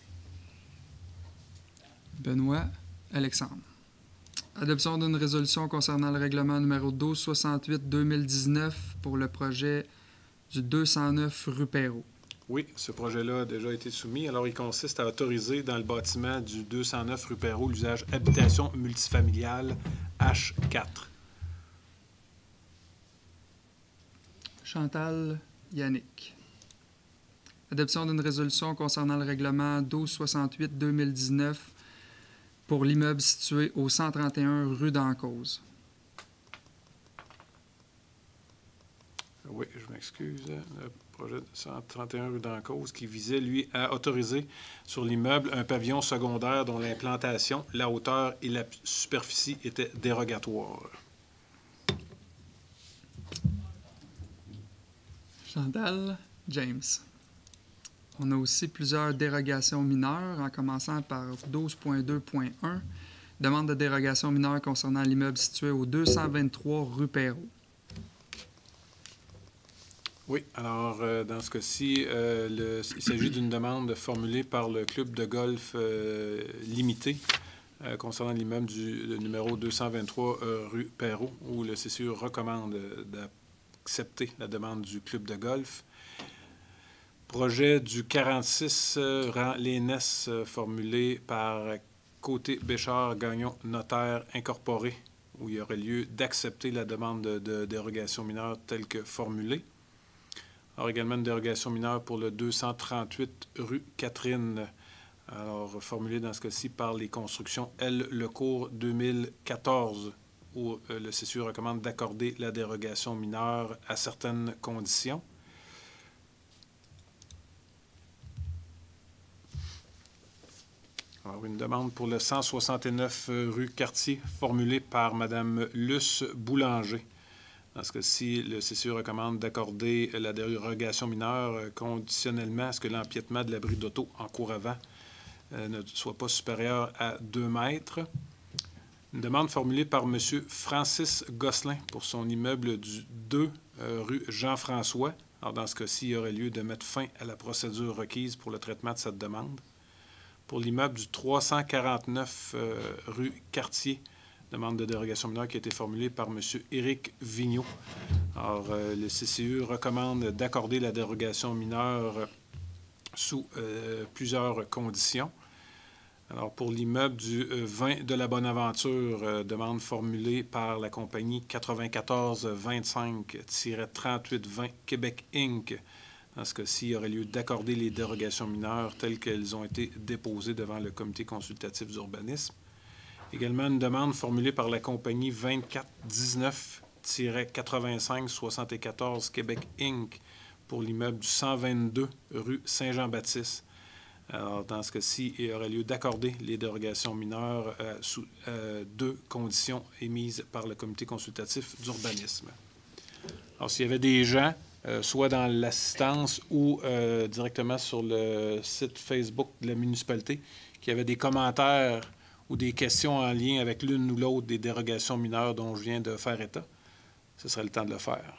Benoît Alexandre. Adoption d'une résolution concernant le règlement numéro douze soixante-huit deux mille dix-neuf pour le projet du deux cent neuf rue Perrault. Oui, ce projet-là a déjà été soumis. Alors, il consiste à autoriser dans le bâtiment du deux cent neuf rue Perrault l'usage habitation multifamiliale H quatre. Chantal Yannick. Adoption d'une résolution concernant le règlement douze soixante-huit deux mille dix-neuf pour l'immeuble situé au cent trente et un rue d'Encausse. Oui, je m'excuse. Le projet de cent trente et un rue d'Encausse qui visait, lui, à autoriser sur l'immeuble un pavillon secondaire dont l'implantation, la hauteur et la superficie étaient dérogatoires. Chantal James. On a aussi plusieurs dérogations mineures, en commençant par douze point deux point un, demande de dérogation mineure concernant l'immeuble situé au deux cent vingt-trois rue Perrault. Oui, alors euh, dans ce cas-ci, euh, le, il s'agit d'une demande formulée par le club de golf euh, limité euh, concernant l'immeuble du le numéro deux cent vingt-trois euh, rue Perrault, où le C C U recommande euh, d'accepter la demande du club de golf. Projet du quarante-six euh, rang Lénès euh, formulé par Côté Béchard Gagnon Notaire Incorporé, où il y aurait lieu d'accepter la demande de, de dérogation mineure telle que formulée. Alors également une dérogation mineure pour le deux cent trente-huit rue Catherine, alors formulée dans ce cas-ci par les constructions L. Lecourt deux mille quatorze, où euh, le C C U recommande d'accorder la dérogation mineure à certaines conditions. Alors, une demande pour le cent soixante-neuf rue Cartier, formulée par Mme Luce Boulanger. Dans ce cas-ci, le C C U recommande d'accorder la dérogation mineure conditionnellement à ce que l'empiètement de l'abri d'auto en cour avant euh, ne soit pas supérieur à deux mètres. Une demande formulée par M. Francis Gosselin pour son immeuble du deux euh, rue Jean-François. Alors, dans ce cas-ci, il y aurait lieu de mettre fin à la procédure requise pour le traitement de cette demande. Pour l'immeuble du trois cent quarante-neuf euh, rue Cartier, demande de dérogation mineure qui a été formulée par M. Éric Vigneault. Alors, euh, le C C U recommande d'accorder la dérogation mineure sous euh, plusieurs conditions. Alors, pour l'immeuble du euh, vingt de la Bonaventure, euh, demande formulée par la compagnie quatre-vingt-quatorze vingt-cinq trente-huit vingt Québec Incorporé. Dans ce cas-ci, il y aurait lieu d'accorder les dérogations mineures telles qu'elles ont été déposées devant le comité consultatif d'urbanisme. Également, une demande formulée par la compagnie vingt-quatre dix-neuf quatre-vingt-cinq soixante-quatorze Québec Incorporé pour l'immeuble du cent vingt-deux rue Saint-Jean-Baptiste. Alors, dans ce cas-ci, il y aurait lieu d'accorder les dérogations mineures euh, sous euh, deux conditions émises par le comité consultatif d'urbanisme. Alors, s'il y avait des gens, euh, soit dans l'assistance ou euh, directement sur le site Facebook de la municipalité, qui avaient des commentaires ou des questions en lien avec l'une ou l'autre des dérogations mineures dont je viens de faire état, ce serait le temps de le faire.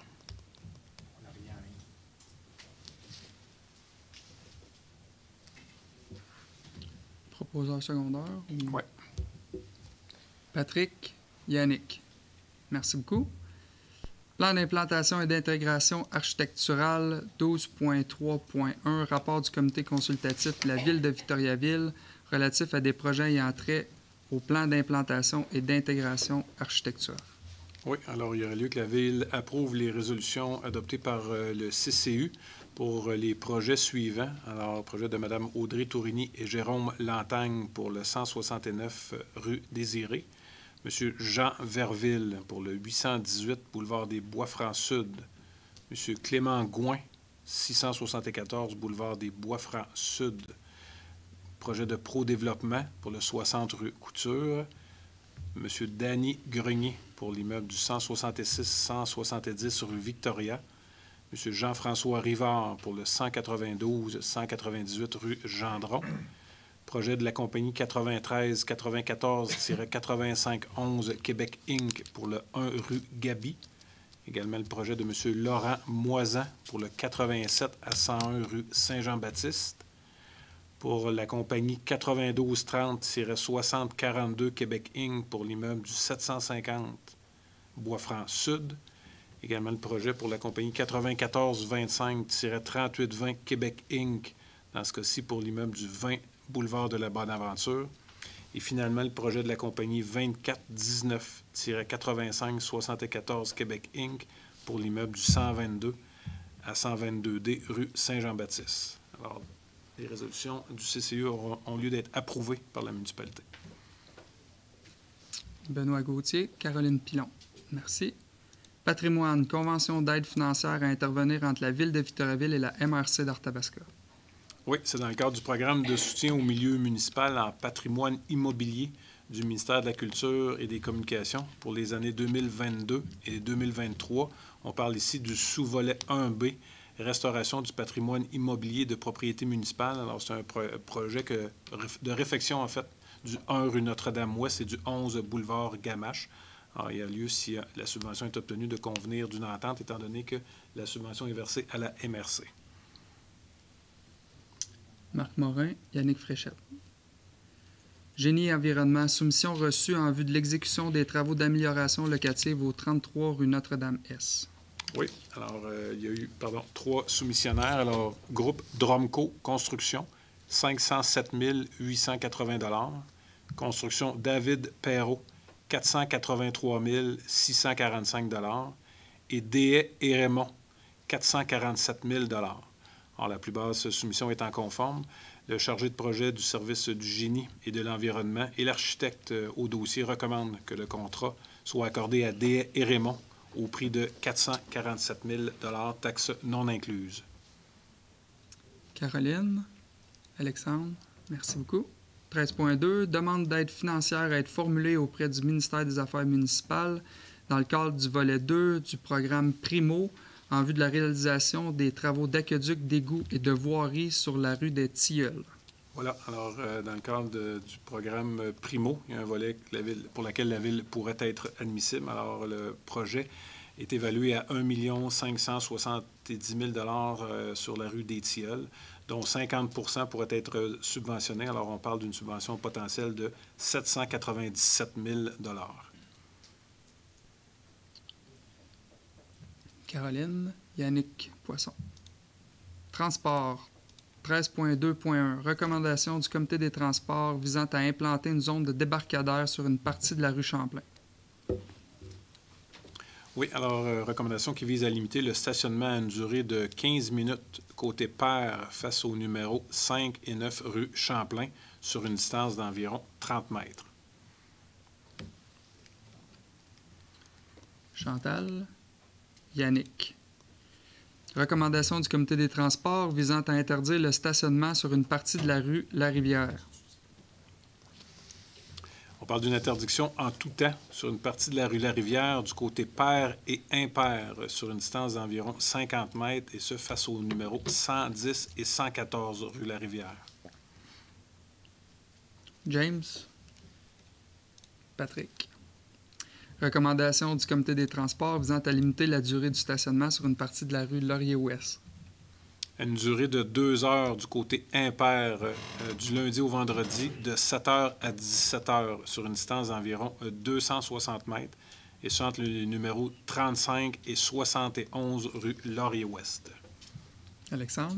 Proposeur secondaire? Ou... Oui. Patrick Yannick. Merci beaucoup. Plan d'implantation et d'intégration architecturale douze point trois point un, rapport du comité consultatif de la Ville de Victoriaville relatif à des projets ayant trait au plan d'implantation et d'intégration architecturale. Oui, alors il y aurait lieu que la Ville approuve les résolutions adoptées par euh, le C C U pour euh, les projets suivants. Alors, projet de Mme Audrey Tourigny et Jérôme Lantagne pour le cent soixante-neuf rue Désirée. M. Jean Verville pour le huit cent dix-huit boulevard des Bois-Francs-Sud. M. Clément Gouin, six cent soixante-quatorze boulevard des Bois-Francs-Sud. Projet de pro-développement pour le soixante rue Couture. M. Danny Grenier pour l'immeuble du cent soixante-six cent soixante-dix rue Victoria. M. Jean-François Rivard pour le cent quatre-vingt-douze cent quatre-vingt-dix-huit rue Gendron. Projet de la compagnie quatre-vingt-treize quatre-vingt-quatorze quatre-vingt-cinq onze Québec Incorporé pour le un rue Gaby. Également le projet de M. Laurent Moisan pour le quatre-vingt-sept à cent un rue Saint-Jean-Baptiste. Pour la compagnie quatre-vingt-douze trente soixante quarante-deux Québec Incorporé pour l'immeuble du sept cent cinquante Bois-Francs-Sud. Également le projet pour la compagnie quatre-vingt-quatorze vingt-cinq trente-huit vingt Québec Incorporé, dans ce cas-ci pour l'immeuble du vingt boulevard de la Bonaventure. Et finalement, le projet de la compagnie vingt-quatre dix-neuf quatre-vingt-cinq soixante-quatorze Québec Incorporé pour l'immeuble du cent vingt-deux à cent vingt-deux D rue Saint-Jean-Baptiste. Alors, les résolutions du C C U auront, ont lieu d'être approuvées par la municipalité. Benoît Gauthier, Caroline Pilon. Merci. Patrimoine, convention d'aide financière à intervenir entre la Ville de Victoriaville et la M R C d'Arthabasca. Oui, c'est dans le cadre du programme de soutien au milieu municipal en patrimoine immobilier du ministère de la Culture et des Communications pour les années deux mille vingt-deux et deux mille vingt-trois. On parle ici du sous-volet un B, restauration du patrimoine immobilier de propriété municipale. Alors, c'est un pro projet que, de réfection, en fait, du un rue Notre-Dame-Ouest et du onze boulevard Gamache. Alors, il y a lieu, si la subvention est obtenue, de convenir d'une entente, étant donné que la subvention est versée à la M R C. Marc Morin, Yannick Fréchette. Génie et environnement, soumission reçue en vue de l'exécution des travaux d'amélioration locative au trente-trois rue Notre-Dame-Est. Oui, alors euh, il y a eu, pardon, trois soumissionnaires. Alors, groupe Dromco Construction, cinq cent sept mille huit cent quatre-vingts dollars. Construction David Perrault, quatre cent quatre-vingt-trois mille six cent quarante-cinq dollars. Et D A et Raymond, quatre cent quarante-sept mille dollars. Alors, la plus basse soumission étant conforme, le chargé de projet du service du génie et de l'environnement et l'architecte au dossier recommandent que le contrat soit accordé à D A et Raymond au prix de quatre cent quarante-sept mille dollars, taxes non incluses. Caroline, Alexandre, merci beaucoup. treize point deux, demande d'aide financière à être formulée auprès du ministère des Affaires municipales dans le cadre du volet deux du programme Primo en vue de la réalisation des travaux d'aqueduc, d'égouts et de voirie sur la rue des Tilleuls. Voilà. Alors, euh, dans le cadre de, du programme Primo, il y a un volet que la ville, pour lequel la Ville pourrait être admissible. Alors, le projet est évalué à un million cinq cent soixante-dix mille dollars euh, sur la rue des Tilleuls, dont cinquante pour cent pourraient être subventionnés. Alors, on parle d'une subvention potentielle de sept cent quatre-vingt-dix-sept mille dollars. Caroline, Yannick Poisson. Transport, treize point deux point un. Recommandation du Comité des transports visant à implanter une zone de débarcadère sur une partie de la rue Champlain. Oui, alors, euh, recommandation qui vise à limiter le stationnement à une durée de quinze minutes côté pair face au numéro cinq et neuf rue Champlain sur une distance d'environ trente mètres. Chantal, Yannick. Recommandation du Comité des transports visant à interdire le stationnement sur une partie de la rue La Rivière. On parle d'une interdiction en tout temps sur une partie de la rue La Rivière du côté pair et impair sur une distance d'environ cinquante mètres et ce face aux numéros cent dix et cent quatorze rue La Rivière. James, Patrick. Recommandation du Comité des transports visant à limiter la durée du stationnement sur une partie de la rue Laurier-Ouest. Une durée de deux heures du côté impair euh, du lundi au vendredi de sept heures à dix-sept heures sur une distance d'environ euh, deux cent soixante mètres et ce entre les numéros trente-cinq et soixante et onze rue Laurier-Ouest. Alexandre.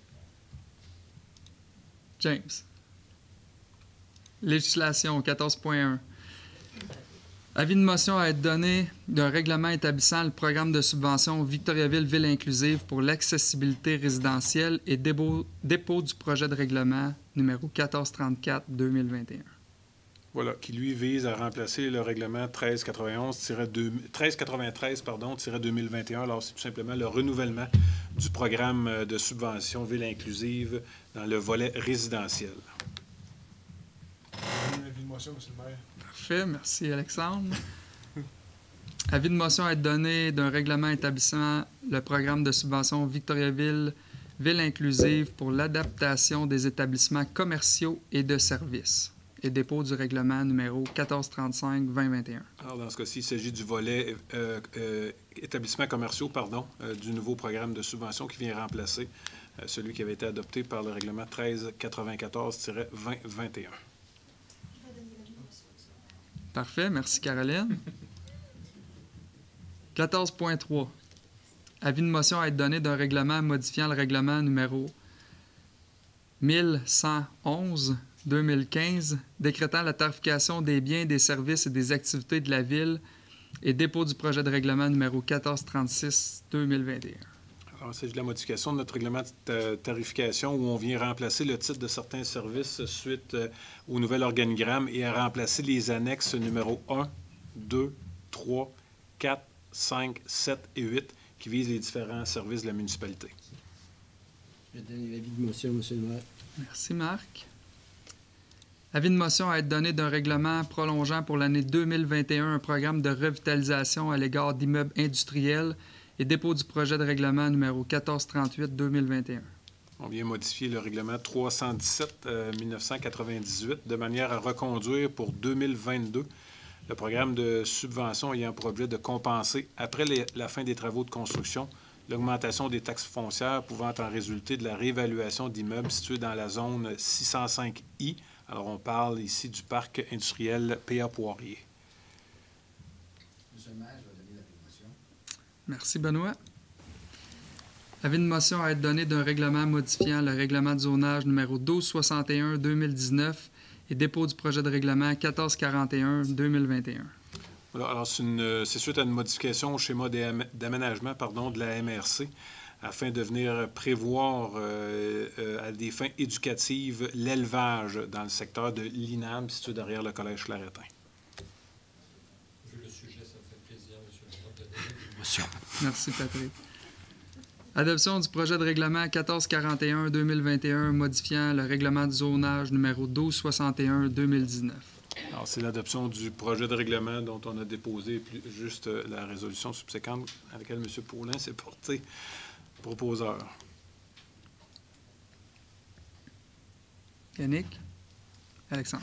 James. Législation quatorze point un. Avis de motion à être donné d'un règlement établissant le programme de subvention Victoriaville Ville inclusive pour l'accessibilité résidentielle et dépôt, dépôt du projet de règlement numéro quatorze trente-quatre deux mille vingt et un. Voilà, qui lui vise à remplacer le règlement treize quatre-vingt-treize pardon, deux mille vingt et un. Alors, c'est tout simplement le renouvellement du programme de subvention Ville inclusive dans le volet résidentiel. Avis de motion, monsieur le maire. Parfait, merci Alexandre. Avis de motion à être donné d'un règlement établissant le programme de subvention Victoriaville Ville inclusive pour l'adaptation des établissements commerciaux et de services et dépôt du règlement numéro quatorze trente-cinq vingt vingt et un. Alors, dans ce cas-ci, il s'agit du volet euh, euh, établissements commerciaux, pardon, euh, du nouveau programme de subvention qui vient remplacer euh, celui qui avait été adopté par le règlement treize quatre-vingt-quatorze vingt vingt et un. Parfait, merci Caroline. quatorze point trois. Avis de motion à être donné d'un règlement modifiant le règlement numéro mille cent onze deux mille quinze, décrétant la tarification des biens, des services et des activités de la Ville et dépôt du projet de règlement numéro quatorze trente-six deux mille vingt et un. Alors, il s'agit de la modification de notre règlement de tarification où on vient remplacer le titre de certains services suite euh, au nouvel organigramme et à remplacer les annexes numéro un, deux, trois, quatre, cinq, sept et huit qui visent les différents services de la municipalité. Je donne l'avis de motion, monsieur le maire. Merci Marc. Avis de motion à être donné d'un règlement prolongeant pour l'année deux mille vingt et un un programme de revitalisation à l'égard d'immeubles industriels et dépôt du projet de règlement numéro quatorze trente-huit deux mille vingt et un. On vient modifier le règlement trois cent dix-sept mille neuf cent quatre-vingt-dix-huit de manière à reconduire pour deux mille vingt-deux le programme de subvention ayant pour objet de compenser, après les, la fin des travaux de construction, l'augmentation des taxes foncières pouvant en résulter de la réévaluation d'immeubles situés dans la zone six cent cinq I. Alors, on parle ici du parc industriel P A Poirier. Monsieur le maire, je vais donner l'avis de motion. Merci, Benoît. Avis de motion à être donné d'un règlement modifiant le règlement de zonage numéro douze soixante et un deux mille dix-neuf et dépôt du projet de règlement quatorze quarante et un deux mille vingt et un. Voilà, alors, c'est, une, c'est suite à une modification au schéma d'aménagement pardon, de la M R C afin de venir prévoir euh, euh, à des fins éducatives l'élevage dans le secteur de l'I N A M situé derrière le Collège Claretin. Vu le sujet, ça me fait plaisir, monsieur le maire, de donner l'avis de motion. Merci, Patrick. Adoption du projet de règlement quatorze quarante et un deux mille vingt et un modifiant le règlement du zonage numéro douze soixante et un deux mille dix-neuf. Alors, c'est l'adoption du projet de règlement dont on a déposé plus, juste euh, la résolution subséquente à laquelle M. Paulin s'est porté proposeur. Yannick? Alexandre?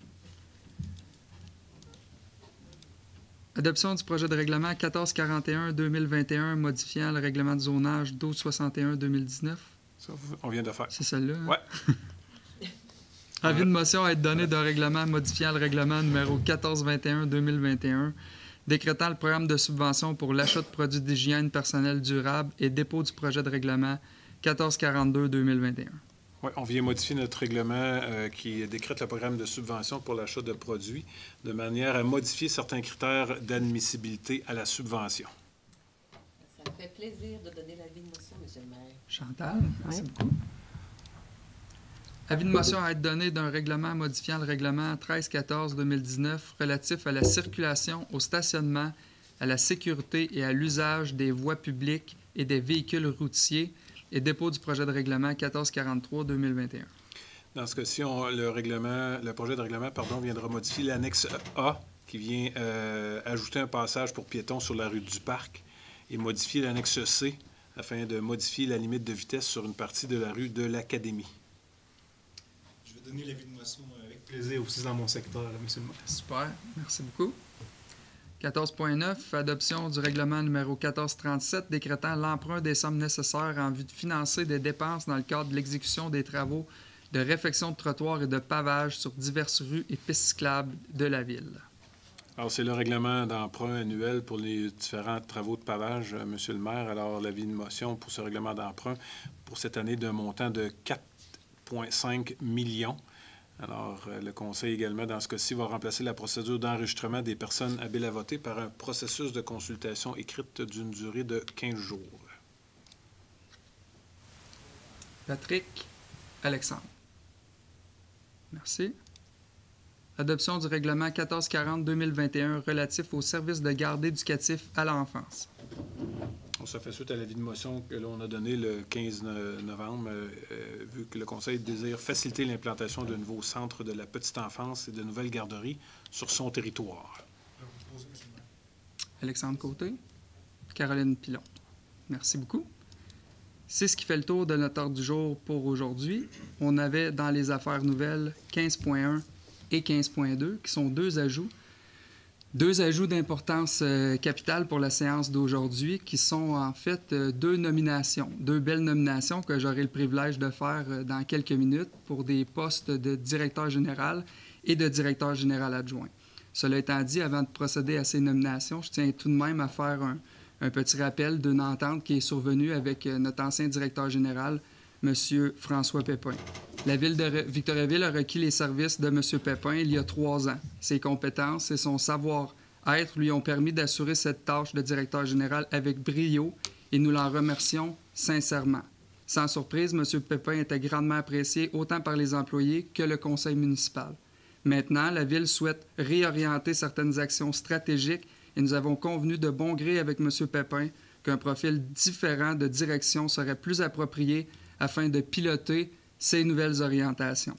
Adoption du projet de règlement quatorze quarante et un deux mille vingt et un modifiant le règlement de zonage douze soixante et un deux mille dix-neuf. Ça, on vient de faire. C'est celle-là? Hein? Ouais. Avis de motion à être donné d'un règlement modifiant le règlement numéro quatorze vingt et un deux mille vingt et un, décrétant le programme de subvention pour l'achat de produits d'hygiène personnelle durable et dépôt du projet de règlement quatorze quarante-deux deux mille vingt et un. Oui, on vient modifier notre règlement euh, qui décrète le programme de subvention pour l'achat de produits de manière à modifier certains critères d'admissibilité à la subvention. Ça me fait plaisir de donner l'avis de motion, monsieur le maire. Chantal, merci beaucoup. Avis de motion à être donné d'un règlement modifiant le règlement treize quatorze deux mille dix-neuf relatif à la circulation, au stationnement, à la sécurité et à l'usage des voies publiques et des véhicules routiers et dépôt du projet de règlement quatorze quarante-trois deux mille vingt et un. Dans ce cas-ci, on- le, règlement, le projet de règlement pardon, viendra modifier l'annexe A qui vient euh, ajouter un passage pour piétons sur la rue du Parc et modifier l'annexe C afin de modifier la limite de vitesse sur une partie de la rue de l'Académie. Je vais donner l'avis de motion avec plaisir aussi dans mon secteur, là, monsieur le maire. Super, merci beaucoup. quatorze point neuf, adoption du règlement numéro quatorze trente-sept décrétant l'emprunt des sommes nécessaires en vue de financer des dépenses dans le cadre de l'exécution des travaux de réfection de trottoirs et de pavage sur diverses rues et pistes cyclables de la ville. Alors, c'est le règlement d'emprunt annuel pour les différents travaux de pavage, euh, monsieur le maire. Alors, l'avis de motion pour ce règlement d'emprunt pour cette année d'un montant de quatre virgule cinq millions Alors, euh, le Conseil également, dans ce cas-ci, va remplacer la procédure d'enregistrement des personnes habiles à voter par un processus de consultation écrite d'une durée de quinze jours. Patrick, Alexandre. Merci. Adoption du règlement quatorze quarante deux mille vingt et un relatif au service de garde éducatif à l'enfance. On se fait suite à l'avis de motion que l'on a donné le quinze novembre, euh, euh, vu que le Conseil désire faciliter l'implantation de nouveaux centres de la petite enfance et de nouvelles garderies sur son territoire. Alexandre Côté, Caroline Pilon. Merci beaucoup. C'est ce qui fait le tour de notre ordre du jour pour aujourd'hui. On avait dans les affaires nouvelles quinze point un et quinze point deux, qui sont deux ajouts. Deux ajouts d'importance euh, capitale pour la séance d'aujourd'hui, qui sont en fait euh, deux nominations, deux belles nominations que j'aurai le privilège de faire euh, dans quelques minutes pour des postes de directeur général et de directeur général adjoint. Cela étant dit, avant de procéder à ces nominations, je tiens tout de même à faire un, un petit rappel d'une entente qui est survenue avec euh, notre ancien directeur général, M. François Pépin. La Ville de Victoriaville a requis les services de M. Pépin il y a trois ans. Ses compétences et son savoir-être lui ont permis d'assurer cette tâche de directeur général avec brio et nous l'en remercions sincèrement. Sans surprise, M. Pépin était grandement apprécié autant par les employés que le conseil municipal. Maintenant, la Ville souhaite réorienter certaines actions stratégiques et nous avons convenu de bon gré avec M. Pépin qu'un profil différent de direction serait plus approprié afin de piloter ces nouvelles orientations.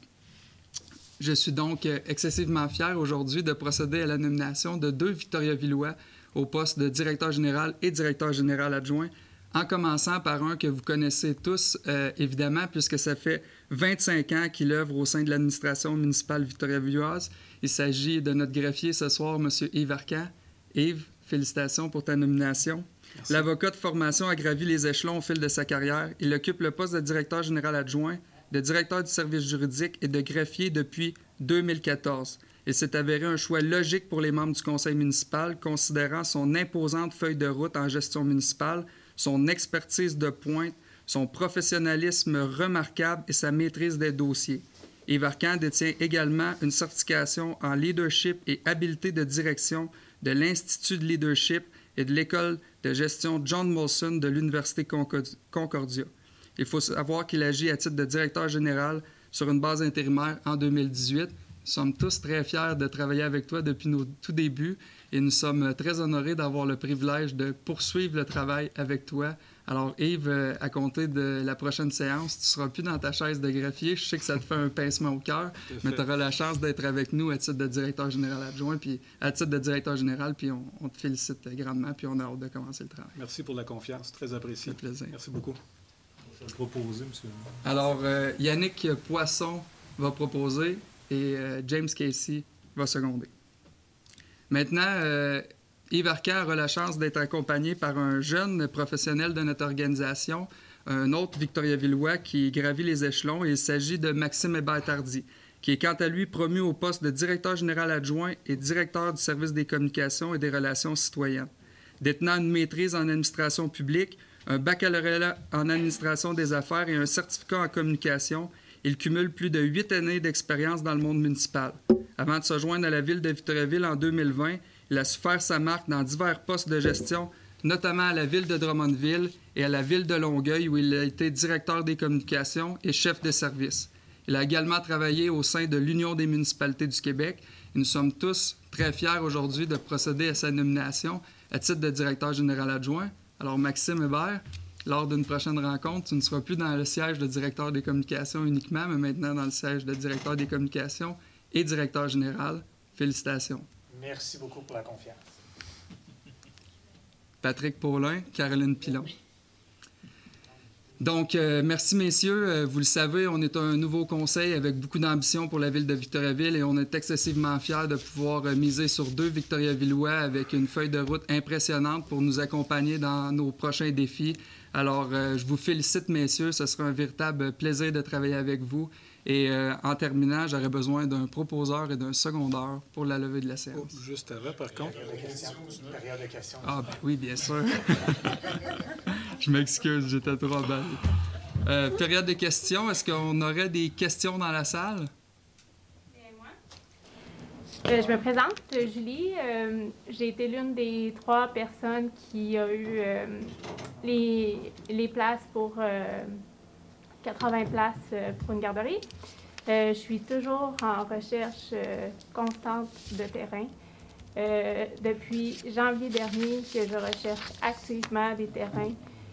Je suis donc excessivement fier aujourd'hui de procéder à la nomination de deux Victoriavillois au poste de directeur général et directeur général adjoint, en commençant par un que vous connaissez tous, euh, évidemment, puisque ça fait vingt-cinq ans qu'il œuvre au sein de l'administration municipale victoriavilloise. Il s'agit de notre greffier ce soir, M. Yves Arcan. Yves, félicitations pour ta nomination. L'avocat de formation a gravi les échelons au fil de sa carrière. Il occupe le poste de directeur général adjoint, de directeur du service juridique et de greffier depuis deux mille quatorze. Il s'est avéré un choix logique pour les membres du conseil municipal, considérant son imposante feuille de route en gestion municipale, son expertise de pointe, son professionnalisme remarquable et sa maîtrise des dossiers. Yves Arcan détient également une certification en leadership et habileté de direction de l'Institut de leadership et de l'École de gestion John Molson de l'Université Concordia. Il faut savoir qu'il agit à titre de directeur général sur une base intérimaire en deux mille dix-huit. Nous sommes tous très fiers de travailler avec toi depuis nos tout débuts et nous sommes très honorés d'avoir le privilège de poursuivre le travail avec toi. Alors Yves, à compter de la prochaine séance, tu ne seras plus dans ta chaise de greffier. Je sais que ça te fait un pincement au cœur, mais tu auras la chance d'être avec nous à titre de directeur général adjoint, puis à titre de directeur général, puis on, on te félicite grandement, puis on a hâte de commencer le travail. Merci pour la confiance, très apprécié. Ça fait plaisir. Merci beaucoup. Je vais le proposer, monsieur. Alors, euh, Yannick Poisson va proposer et euh, James Casey va seconder. Maintenant, euh, Yves Arcan aura la chance d'être accompagné par un jeune professionnel de notre organisation, un autre Victoriavillois qui gravit les échelons. Il s'agit de Maxime Hébert-Tardy, qui est quant à lui promu au poste de directeur général adjoint et directeur du service des communications et des relations citoyennes. Détenant une maîtrise en administration publique, un baccalauréat en administration des affaires et un certificat en communication, il cumule plus de huit années d'expérience dans le monde municipal. Avant de se joindre à la Ville de Victoriaville en deux mille vingt, il a su faire sa marque dans divers postes de gestion, notamment à la Ville de Drummondville et à la Ville de Longueuil, où il a été directeur des communications et chef de service. Il a également travaillé au sein de l'Union des municipalités du Québec. Et nous sommes tous très fiers aujourd'hui de procéder à sa nomination à titre de directeur général adjoint. Alors, Maxime Hébert, lors d'une prochaine rencontre, tu ne seras plus dans le siège de directeur des communications uniquement, mais maintenant dans le siège de directeur des communications et directeur général. Félicitations. Merci beaucoup pour la confiance. Patrick Paulin, Caroline Pilon. Donc, euh, merci messieurs. Euh, vous le savez, on est un nouveau conseil avec beaucoup d'ambition pour la ville de Victoriaville et on est excessivement fiers de pouvoir euh, miser sur deux Victoriavillois avec une feuille de route impressionnante pour nous accompagner dans nos prochains défis. Alors, euh, je vous félicite messieurs. Ce sera un véritable plaisir de travailler avec vous. Et euh, en terminant, j'aurais besoin d'un proposeur et d'un secondeur pour la levée de la séance. Oh, juste avant, par contre. Période de questions. Période de questions. Ah, ben oui, bien sûr. Je m'excuse, j'étais trop emballé. Euh, période de questions. Est-ce qu'on aurait des questions dans la salle? Euh, je me présente, Julie. Euh, j'ai été l'une des trois personnes qui a eu euh, les, les places pour euh, quatre-vingts places euh, pour une garderie. Euh, je suis toujours en recherche euh, constante de terrain. Euh, depuis janvier dernier que je recherche activement des terrains.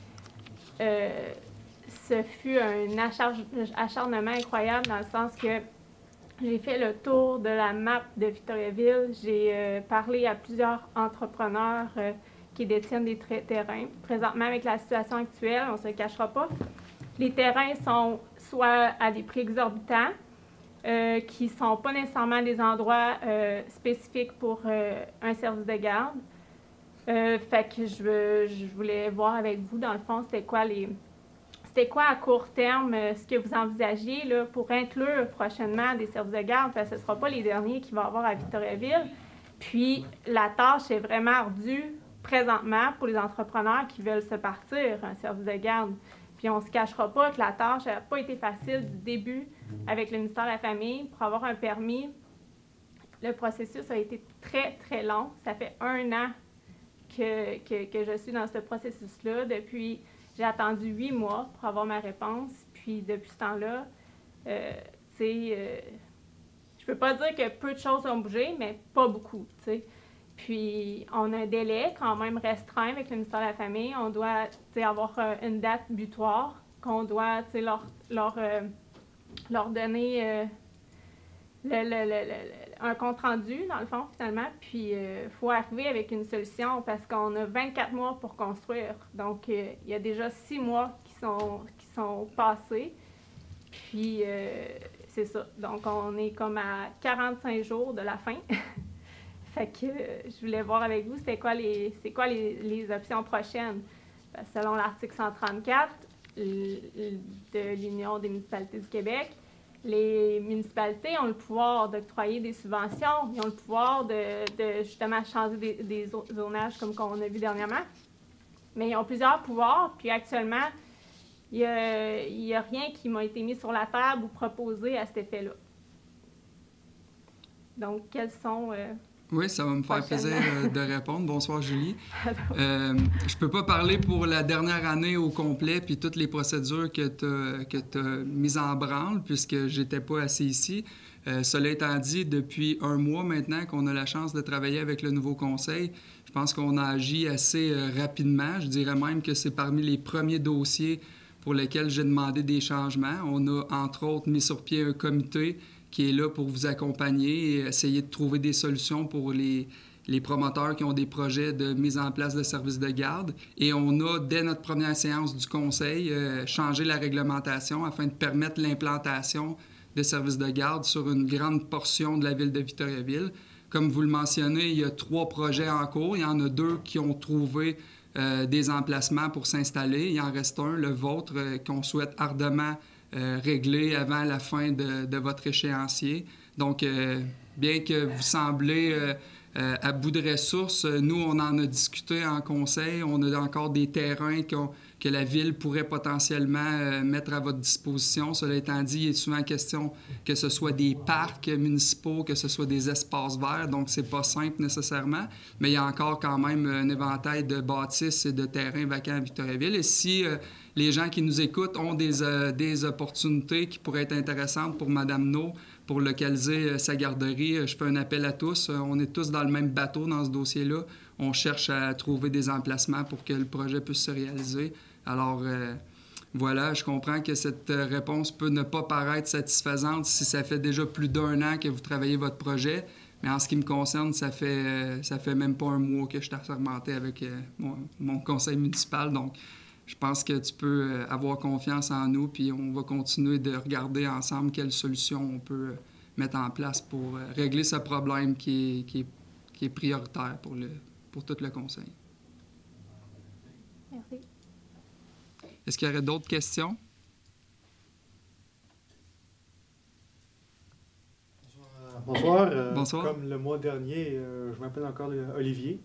Euh, ce fut un acharnement incroyable dans le sens que j'ai fait le tour de la map de Victoriaville. J'ai euh, parlé à plusieurs entrepreneurs euh, qui détiennent des terrains. Présentement, avec la situation actuelle, on ne se le cachera pas, les terrains sont soit à des prix exorbitants, euh, qui ne sont pas nécessairement des endroits euh, spécifiques pour euh, un service de garde. Euh, fait que je, veux, je voulais voir avec vous, dans le fond, c'était quoi les... C'était quoi à court terme euh, ce que vous envisagiez là, pour inclure prochainement des services de garde, parce que ce ne sera pas les derniers qu'il va y avoir à Victoriaville. Puis la tâche est vraiment ardue présentement pour les entrepreneurs qui veulent se partir un service de garde. Puis on ne se cachera pas que la tâche n'a pas été facile du début avec le ministère de la Famille. Pour avoir un permis, le processus a été très, très long. Ça fait un an que, que, que je suis dans ce processus-là. Depuis... J'ai attendu huit mois pour avoir ma réponse, puis depuis ce temps-là, euh, tu sais, euh, je peux pas dire que peu de choses ont bougé, mais pas beaucoup, tu sais. Puis, on a un délai quand même restreint avec le ministère de la Famille. On doit, tu sais, avoir euh, une date butoir qu'on doit, tu sais, leur, leur, euh, leur donner euh, le, le, le, le, un compte-rendu, dans le fond, finalement. Puis, il euh, faut arriver avec une solution parce qu'on a vingt-quatre mois pour construire. Donc, euh, il y a déjà six mois qui sont, qui sont passés. Puis, euh, c'est ça. Donc, on est comme à quarante-cinq jours de la fin. Fait que euh, je voulais voir avec vous, c'était quoi les, c'est quoi les, les options prochaines. Parce que selon l'article cent trente-quatre de l'Union des municipalités du Québec, les municipalités ont le pouvoir d'octroyer des subventions, ils ont le pouvoir de, de justement changer des, des zonages comme on a vu dernièrement. Mais ils ont plusieurs pouvoirs, puis actuellement, il n'y a, il y a rien qui m'a été mis sur la table ou proposé à cet effet-là. Donc, quels sont... Euh, Oui, ça va me faire plaisir de répondre. Bonsoir, Julie. Euh, je peux pas parler pour la dernière année au complet puis toutes les procédures que tu as mises en branle puisque j'étais pas assis ici. Euh, cela étant dit, depuis un mois maintenant qu'on a la chance de travailler avec le nouveau conseil, je pense qu'on a agi assez euh, rapidement. Je dirais même que c'est parmi les premiers dossiers pour lesquels j'ai demandé des changements. On a, entre autres, mis sur pied un comité qui est là pour vous accompagner et essayer de trouver des solutions pour les, les promoteurs qui ont des projets de mise en place de services de garde. Et on a, dès notre première séance du conseil, euh, changé la réglementation afin de permettre l'implantation de services de garde sur une grande portion de la ville de Victoriaville. Comme vous le mentionnez, il y a trois projets en cours. Il y en a deux qui ont trouvé euh, des emplacements pour s'installer. Il en reste un, le vôtre, euh, qu'on souhaite ardemment Euh, réglé avant la fin de, de votre échéancier. Donc, euh, bien que vous semblez euh, euh, à bout de ressources, nous, on en a discuté en conseil. On a encore des terrains que la Ville pourrait potentiellement euh, mettre à votre disposition. Cela étant dit, il est souvent question que ce soit des parcs municipaux, que ce soit des espaces verts. Donc, c'est pas simple nécessairement, mais il y a encore quand même un éventail de bâtisses et de terrains vacants à Victoriaville. Et si euh, les gens qui nous écoutent ont des, euh, des opportunités qui pourraient être intéressantes pour Mme No pour localiser euh, sa garderie, euh, je fais un appel à tous. Euh, on est tous dans le même bateau dans ce dossier-là. On cherche à trouver des emplacements pour que le projet puisse se réaliser. Alors, euh, voilà, je comprends que cette réponse peut ne pas paraître satisfaisante si ça fait déjà plus d'un an que vous travaillez votre projet. Mais en ce qui me concerne, ça fait, euh, ça fait même pas un mois que je suis assermenté avec euh, mon, mon conseil municipal. Donc, je pense que tu peux avoir confiance en nous, puis on va continuer de regarder ensemble quelles solutions on peut mettre en place pour régler ce problème qui est, qui est, qui est prioritaire pour, le, pour tout le conseil. Merci. Est-ce qu'il y aurait d'autres questions? Bonsoir. Bonsoir. Euh, Bonsoir. Comme le mois dernier, euh, je m'appelle encore Olivier.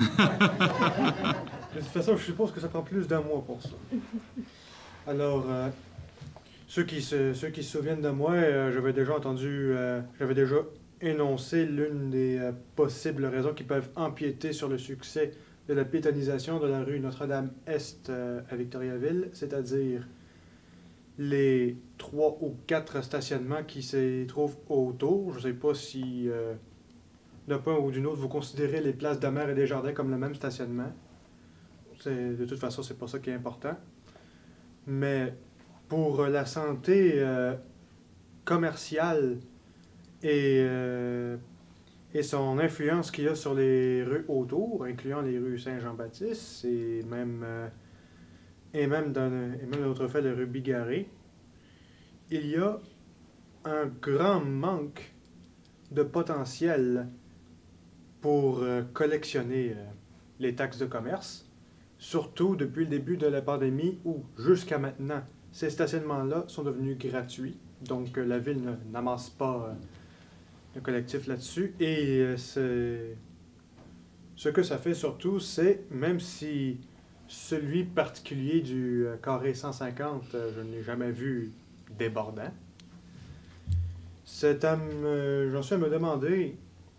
De toute façon, je suppose que ça prend plus d'un mois pour ça. Alors, euh, ceux, qui se, ceux qui se souviennent de moi, euh, j'avais déjà entendu, euh, j'avais déjà énoncé l'une des euh, possibles raisons qui peuvent empiéter sur le succès de la piétonisation de la rue Notre-Dame-Est euh, à Victoriaville, c'est-à-dire les trois ou quatre stationnements qui se trouvent autour. Je ne sais pas si, euh, d'un point ou d'une autre, vous considérez les places d'Amère et des Jardins comme le même stationnement. C'est, de toute façon, c'est pas ça qui est important. Mais pour la santé euh, commerciale et, euh, et son influence qu'il y a sur les rues autour, incluant les rues Saint-Jean-Baptiste et même, euh, et même, dans, et même d'autres fait les rues Bigarré, il y a un grand manque de potentiel pour euh, collectionner euh, les taxes de commerce, surtout depuis le début de la pandémie où, jusqu'à maintenant, ces stationnements-là sont devenus gratuits. Donc, euh, la ville ne, n'amasse pas euh, le collectif là-dessus. Et euh, c'est... ce que ça fait surtout, c'est, même si celui particulier du euh, carré cent cinquante, euh, je ne l'ai jamais vu débordant, c'est à me... j'en suis à me demander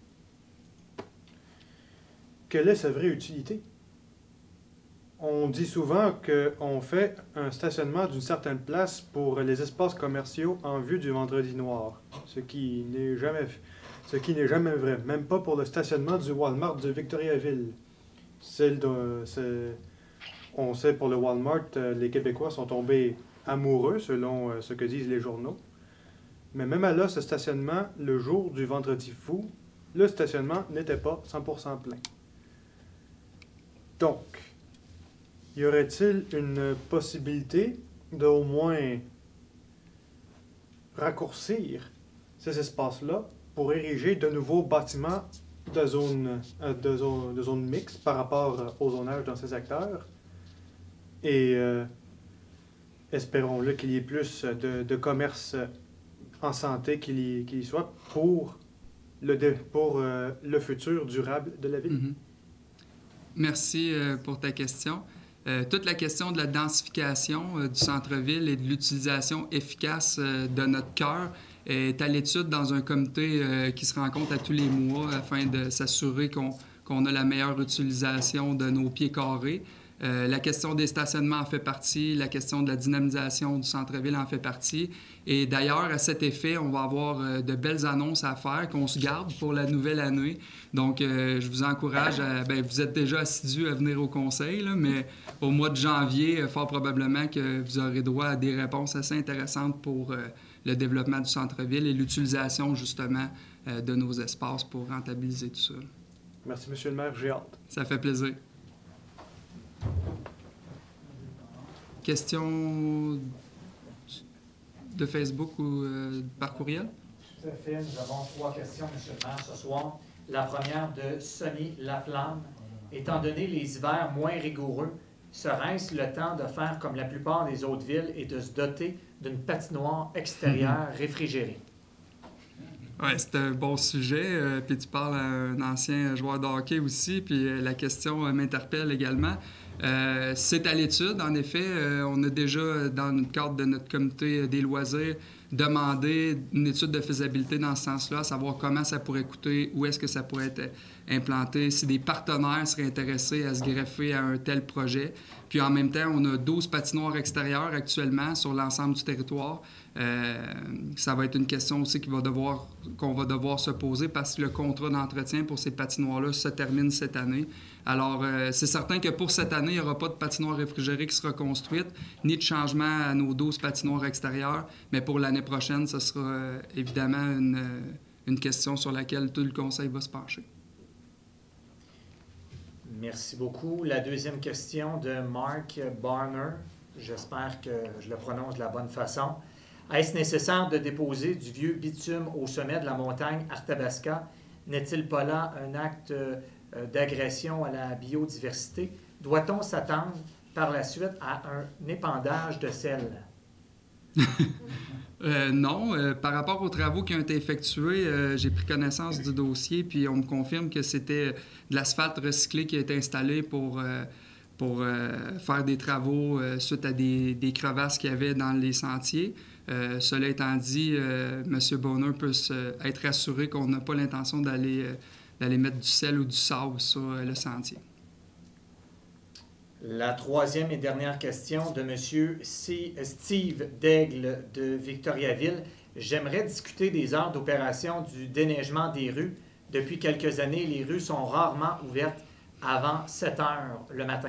quelle est sa vraie utilité. On dit souvent qu'on fait un stationnement d'une certaine place pour les espaces commerciaux en vue du vendredi noir, ce qui n'est jamais, ce qui n'est jamais vrai, même pas pour le stationnement du Walmart de Victoriaville. Celle de, c'est, on sait pour le Walmart, les Québécois sont tombés amoureux selon ce que disent les journaux. Mais même à là, ce stationnement, le jour du vendredi fou, le stationnement n'était pas cent pour cent plein. Donc, y aurait-il une possibilité d'au moins raccourcir ces espaces-là pour ériger de nouveaux bâtiments de zone, de zone, de zone mixte par rapport au zonage dans ces secteurs? Et euh, espérons-le qu'il y ait plus de, de commerce en santé qu'il y, qu'il y soit pour le, pour, euh, le futur durable de la ville. Mm-hmm. Merci euh, pour ta question. Euh, toute la question de la densification euh, du centre-ville et de l'utilisation efficace euh, de notre cœur est à l'étude dans un comité euh, qui se rencontre à tous les mois afin de s'assurer qu'on, qu'on a la meilleure utilisation de nos pieds carrés. Euh, la question des stationnements en fait partie, la question de la dynamisation du centre-ville en fait partie. Et d'ailleurs, à cet effet, on va avoir euh, de belles annonces à faire qu'on se garde pour la nouvelle année. Donc, euh, je vous encourage à... Bien, vous êtes déjà assidus à venir au conseil, là, mais au mois de janvier, fort probablement que vous aurez droit à des réponses assez intéressantes pour euh, le développement du centre-ville et l'utilisation, justement, euh, de nos espaces pour rentabiliser tout ça. Merci, M. le maire. J'ai hâte. Ça fait plaisir. Question de Facebook ou euh, par courriel? Tout à fait. Nous avons trois questions, M. le maire, ce soir. La première de Sonny Laflamme. Étant donné les hivers moins rigoureux, serait-ce le temps de faire comme la plupart des autres villes et de se doter d'une patinoire extérieure mm-hmm. réfrigérée? Oui, c'est un bon sujet. Euh, puis tu parles à un ancien joueur de hockey aussi, puis euh, la question euh, m'interpelle également. Euh, c'est à l'étude, en effet. Euh, on a déjà, dans le cadre de notre comité des loisirs, demandé une étude de faisabilité dans ce sens-là, à savoir comment ça pourrait coûter, où est-ce que ça pourrait être implanté, si des partenaires seraient intéressés à se greffer à un tel projet. Puis en même temps, on a douze patinoires extérieures actuellement sur l'ensemble du territoire. Euh, ça va être une question aussi qu'il va devoir, qu'on va devoir se poser parce que le contrat d'entretien pour ces patinoires-là se termine cette année. Alors, euh, c'est certain que pour cette année, il n'y aura pas de patinoire réfrigérée qui sera construite, ni de changement à nos douze patinoires extérieures, mais pour l'année prochaine, ce sera euh, évidemment une, euh, une question sur laquelle tout le conseil va se pencher. Merci beaucoup. La deuxième question de Mark Barner. J'espère que je le prononce de la bonne façon. Est-ce nécessaire de déposer du vieux bitume au sommet de la montagne Arthabasca? N'est-il pas là un acte euh, d'agression à la biodiversité? Doit-on s'attendre par la suite à un épandage de sel? euh, non. Euh, par rapport aux travaux qui ont été effectués, euh, j'ai pris connaissance du dossier, puis on me confirme que c'était de l'asphalte recyclé qui a été installé pour... Euh, pour euh, faire des travaux euh, suite à des, des crevasses qu'il y avait dans les sentiers. Euh, cela étant dit, euh, M. Bonheur peut se, être assuré qu'on n'a pas l'intention d'aller euh, d'aller mettre du sel ou du sable sur euh, le sentier. La troisième et dernière question de M. C. Steve Daigle de Victoriaville. J'aimerais discuter des heures d'opération du déneigement des rues. Depuis quelques années, les rues sont rarement ouvertes avant sept heures le matin.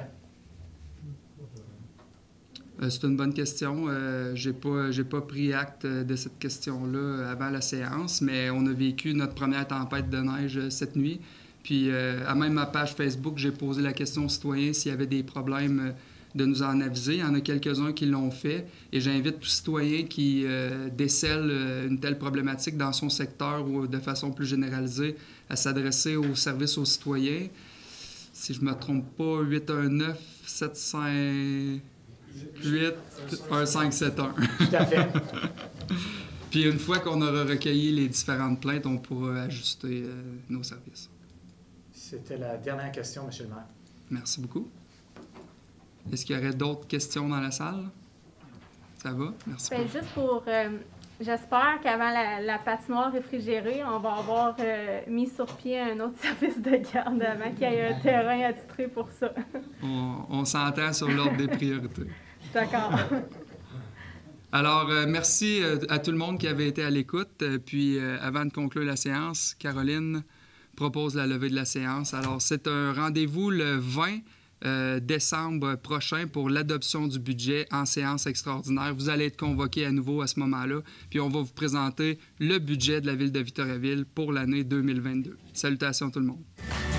Euh, c'est une bonne question. Euh, j'ai pas, j'ai pas pris acte de cette question-là avant la séance, mais on a vécu notre première tempête de neige cette nuit. Puis, euh, à même ma page Facebook, j'ai posé la question aux citoyens s'il y avait des problèmes euh, de nous en aviser. Il y en a quelques-uns qui l'ont fait. Et j'invite tout citoyen qui euh, décèle euh, une telle problématique dans son secteur ou de façon plus généralisée à s'adresser au service aux citoyens. Si je ne me trompe pas, huit un neuf, sept cinq huit, un cinq sept un. Tout à fait. Puis une fois qu'on aura recueilli les différentes plaintes, on pourra ajuster euh, nos services. C'était la dernière question, M. le maire. Merci beaucoup. Est-ce qu'il y aurait d'autres questions dans la salle? Ça va? Merci Bien, beaucoup. juste pour... Euh, j'espère qu'avant la, la patinoire réfrigérée, on va avoir euh, mis sur pied un autre service de garde avant qu'il y ait un terrain attitré pour ça. On, on s'entend sur l'ordre des priorités. D'accord. Alors, euh, merci euh, à tout le monde qui avait été à l'écoute. Euh, puis, euh, avant de conclure la séance, Caroline propose la levée de la séance. Alors, c'est un rendez-vous le vingt euh, décembre prochain pour l'adoption du budget en séance extraordinaire. Vous allez être convoqués à nouveau à ce moment-là, puis on va vous présenter le budget de la Ville de Victoriaville pour l'année deux mille vingt-deux. Salutations tout le monde.